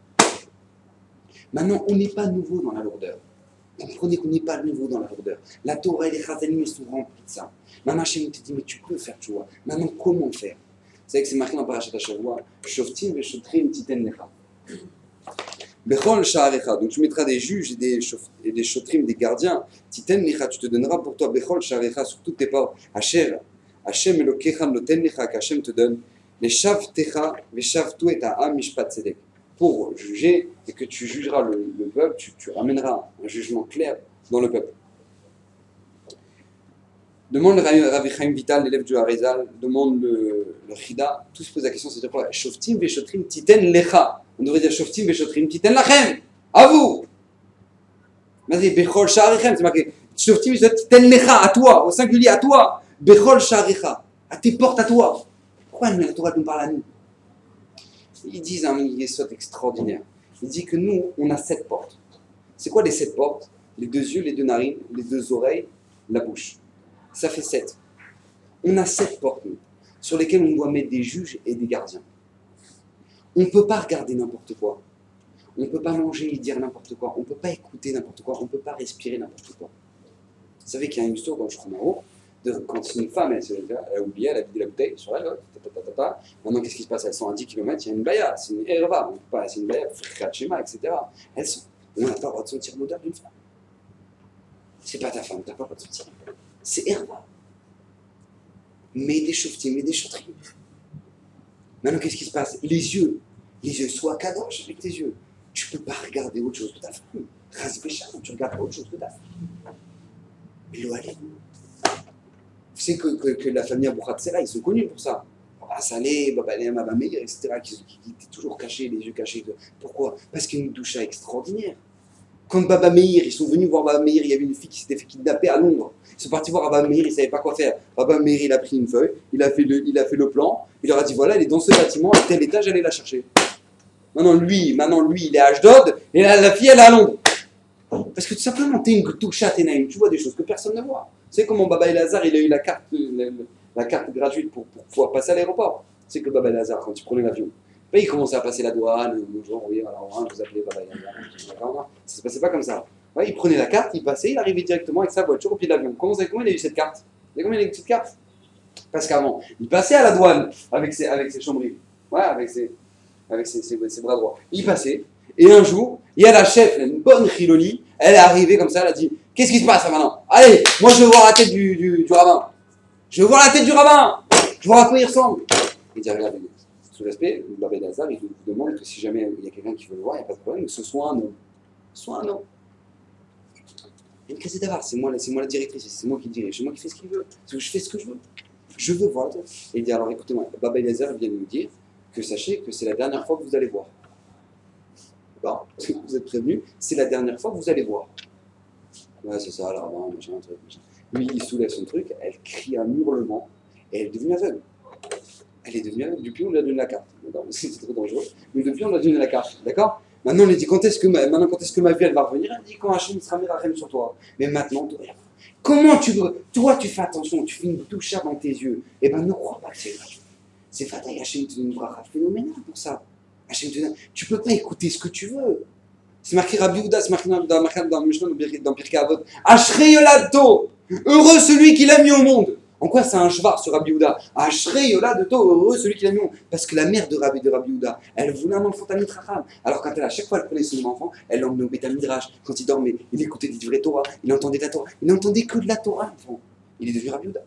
Maintenant, on n'est pas nouveau dans la lourdeur. Comprenez qu'on n'est pas nouveau dans la lourdeur. La Torah et les Chazanim sont remplis de ça. Maintenant, Hachem te dit, mais tu peux faire tchouva. Maintenant, comment faire? Vous savez que c'est marqué dans Parashat HaShavua, Shoftim veshotrim titen lecha. Bechol sha'arecha. Donc tu mettras des juges et des, et des shotrim, des gardiens. Titen lecha, tu te donneras pour toi, Bechol sha'arecha, sur toutes tes portes. Asher. Hachem Elokecha noten lecha, qu'Hachem te donne, les shavtecha, les shavtu et ha'am mishpat tzedek, pour juger et que tu jugeras le, le peuple, tu, tu ramèneras un jugement clair dans le peuple. Demande le Rabbi Chaim Vital, l'élève du Harizal, demande le, le Chida, tous se posent la question, c'est quoi? Shoftim veshotrim titen lecha. On devrait dire Shoftim veshotrim titen lachem. À vous. Vas-y, bechol sha'arechem, c'est marqué. Shoftim veshotrim titen lecha, à toi, au singulier, à toi. Bechol sha'arecha, à tes portes à toi. Pourquoi la Torah nous parle à nous? Ils disent un yesod extraordinaire. Ils disent que nous, on a sept portes. C'est quoi les sept portes? Les deux yeux, les deux narines, les deux oreilles, la bouche. Ça fait sept. On a sept portes, nous, sur lesquelles on doit mettre des juges et des gardiens. On ne peut pas regarder n'importe quoi. On ne peut pas manger et dire n'importe quoi. On ne peut pas écouter n'importe quoi. On ne peut pas respirer n'importe quoi. Vous savez qu'il y a une histoire dans le Shulchan de quand une femme, elle, elle a oublié, elle a vidé la bouteille sur elle, ta. Maintenant, qu'est-ce qui se passe? Elles sont à dix kilomètres, il y a une baya, c'est une erva, c'est une baya, frachema, et cetera. Elles sont, on n'a pas le droit de sentir l'odeur d'une femme. C'est pas ta femme, tu n'as pas le droit de sentir. C'est erva. Mais des chauvetés, mais des chauteries. Maintenant, qu'est-ce qui se passe? Les yeux, les yeux, sois kadosh avec tes yeux. Tu ne peux pas regarder autre chose que ta femme. Rasbécha, tu regardes autre chose que ta femme. Mais l'eau, allez. Vous savez que, que, que la famille Abouhatsera, ils sont connus pour ça. Baba Salé, Baba Léa, Baba Meir, et cetera, qui, qui, qui étaient toujours cachés, les yeux cachés. Pourquoi? Parce qu'il y a une doucha extraordinaire. Quand Baba Meir, ils sont venus voir Baba Meir, il y avait une fille qui s'était fait kidnapper à Londres. Ils sont partis voir Baba Meir, ils ne savaient pas quoi faire. Baba Meir, il a pris une feuille, il a fait le, il a fait le plan, il leur a dit voilà, elle est dans ce bâtiment, à tel étage, allez la chercher. Maintenant lui, maintenant lui, il est à Ashdod, et la, la fille, elle est à Londres. Parce que tout simplement, t'es une toucha, t'es naïm, tu vois des choses que personne ne voit. Tu sais comment Baba Elazar, il a eu la carte, la, la carte gratuite pour, pour pouvoir passer à l'aéroport. Tu sais que Baba Elazar, quand il prenait l'avion, il commençait à passer la douane, bonjour, oui, alors hein, je vous appelez Baba Elazar. Ça ne se passait pas comme ça. Ouais, il prenait la carte, il passait, il arrivait directement avec sa voiture au pied de l'avion. Comment, comment il a eu cette carte? Vous savez comment il a eu cette carte? Parce qu'avant, il passait à la douane avec ses, avec ses chambres, ouais, avec ses, avec ses, ses, ses bras droits. Il passait, et un jour, il y a la chef, une bonne Chiloni, elle est arrivée comme ça, elle a dit qu'est-ce qui se passe là maintenant? Allez, moi je veux voir la tête du, du, du rabbin. Je veux voir la tête du rabbin. Je veux voir à quoi il ressemble. Il dit regardez, sous respect, le Baba Elazar, il vous demande que si jamais il y a quelqu'un qui veut le voir, il n'y a pas de problème, que ce soit un homme. Soit un homme. Il me d'avoir, c'est moi, c'est moi la directrice, c'est moi qui dirige, c'est moi qui fais ce qu'il veut, je fais ce que je veux. Je veux voir la tête. Et il dit alors écoutez-moi, Baba Elazar vient de nous dire que sachez que c'est la dernière fois que vous allez voir. Bon, vous êtes prévenus, c'est la dernière fois que vous allez voir. Ouais, c'est ça, alors, non, machin, truc, machin. Lui, il soulève son truc, elle crie un hurlement, et elle est devenue aveugle. Elle est devenue aveugle, depuis on lui a donné la carte. C'est trop dangereux, mais depuis on lui a donné la carte, d'accord? Maintenant, on lui dit quand est-ce que ma, maintenant, quand est-ce que ma vie elle va revenir? Elle dit quand Hachem sera mirachem sur toi. Mais maintenant, tu regardes. Comment tu veux? Toi, tu fais attention, tu fais une douche dans tes yeux. Eh bien, ne crois pas que c'est gratuit. C'est fatal, Hachem te donne une bracha phénoménale pour ça. Hachem te donne... Tu peux pas écouter ce que tu veux. C'est marqué Rabbi Yehuda, c'est marqué dans, dans, dans, dans Pirkei Avot. Ashrei Yolato, heureux celui qui l'a mis au monde. En quoi c'est un shvar sur Rabbi Yehuda? Ashrei Yolato, heureux celui qui l'a mis au monde. Parce que la mère de Rabbi, de Rabbi Yehuda, elle voulait un enfant Talmid Chacham. Alors quand elle, à chaque fois elle prenait son enfant, elle l'emmenait au Beit Midrash. Quand il dormait, il écoutait des vraies Torah, il entendait de la Torah. Il n'entendait que de la Torah, l'enfant. Il est devenu Rabbi Yehuda.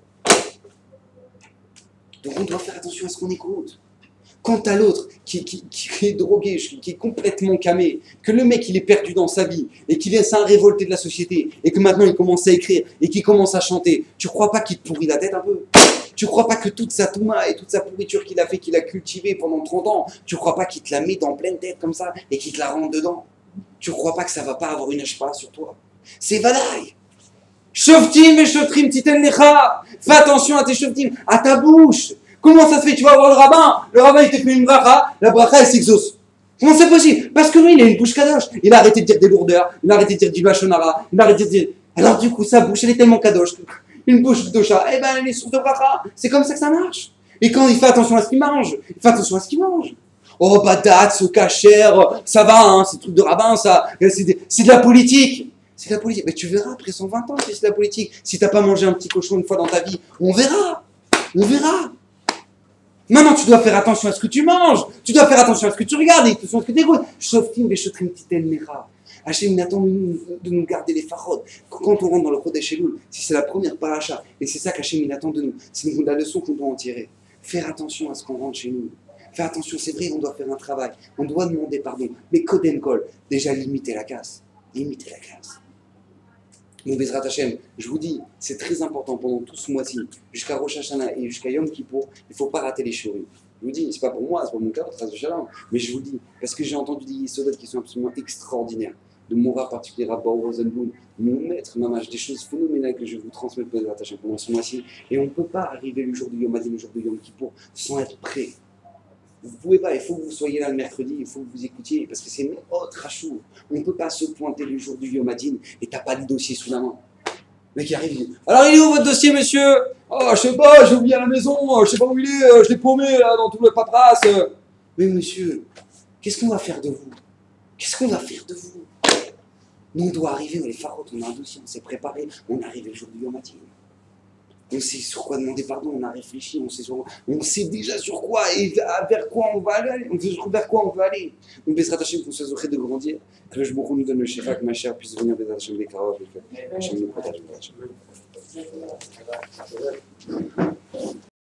Donc on doit faire attention à ce qu'on écoute. Quant à l'autre qui, qui, qui est drogué, qui est complètement camé, que le mec il est perdu dans sa vie et qui vient s'en révolter de la société et que maintenant il commence à écrire et qu'il commence à chanter, tu crois pas qu'il te pourrit la tête un peu? Tu crois pas que toute sa touma et toute sa pourriture qu'il a fait, qu'il a cultivée pendant trente ans, tu crois pas qu'il te la met dans pleine tête comme ça et qu'il te la rentre dedans? Tu crois pas que ça va pas avoir une ashpa sur toi? C'est vadaï! Shoftim et shotrim titen lecha! Fais attention à tes shoftim, à ta bouche! Comment ça se fait? Tu vas voir le rabbin, le rabbin il te fait une bracha, la bracha elle s'exauce. Comment c'est possible? Parce que lui il a une bouche kadosh, il a arrêté de dire des lourdeurs, il a arrêté de dire du lachonara, il a arrêté de dire... Alors du coup sa bouche elle est tellement kadosh, une bouche de chat, eh ben elle est source de bracha, c'est comme ça que ça marche. Et quand il fait attention à ce qu'il mange, il fait attention à ce qu'il mange. Oh bah date, ce cachère, ça va, hein, ces trucs de rabbin, ça, c'est de, c'est de la politique. C'est de la politique, mais tu verras après cent vingt ans si c'est de la politique. Si t'as pas mangé un petit cochon une fois dans ta vie, on verra, on verra. Maintenant, tu dois faire attention à ce que tu manges. Tu dois faire attention à ce que tu regardes et attention à ce que tu écoutes. Shoftim veshotrim titen lecha. Hachem attend de nous, de nous garder les farod. Quand on rentre dans le Chodesh Elul, si c'est la première paracha, et c'est ça qu'Hachem attend de nous, c'est la leçon qu'on doit en tirer. Faire attention à ce qu'on rentre chez nous. Faire attention, c'est vrai, on doit faire un travail. On doit demander pardon. Mais Kodem Kol, déjà limiter la casse. Limiter la casse. Mon Bezrat Hashem, je vous dis, c'est très important pendant tout ce mois-ci, jusqu'à Rosh Hashanah et jusqu'à Yom Kippour, il ne faut pas rater les shurim. Je vous dis, c'est pas pour moi, c'est pas mon cas, mais je vous dis, parce que j'ai entendu des yesodot qui sont absolument extraordinaires, de mon rab particulier, Rabba Rosenblum, mon maître, Mamash, des choses phénoménales que je vais vous transmettre Bezrat Hashem pendant ce mois-ci, et on ne peut pas arriver le jour de Yom Adin, le jour de Yom Kippour, sans être prêt. Vous ne pouvez pas, il faut que vous soyez là le mercredi, il faut que vous écoutiez, parce que c'est autre rachou. On ne peut pas se pointer le jour du Yom Adin et t'as pas le dossier sous la main. Le mec qui arrive, il dit alors il est où votre dossier, monsieur? Oh, je sais pas, j'ai oublié à la maison, je sais pas où il est, je l'ai paumé là dans tout le paperasse. Mais monsieur, qu'est-ce qu'on va faire de vous? Qu'est-ce qu'on va faire de vous? Nous, on doit arriver, on les farotes, on a un dossier, on s'est préparé, on arrive le jour du Yom Adin. On sait sur quoi demander pardon, on a réfléchi, on sait, sur, on sait déjà sur quoi et vers quoi on va aller, on sait vers quoi on veut aller. On peut se rattacher pour se souhaiter de grandir, que le Jbourou nous donne le Shefa, que ma chère puisse venir Bezrat Hashem Bekarov et que Hashem nous protège.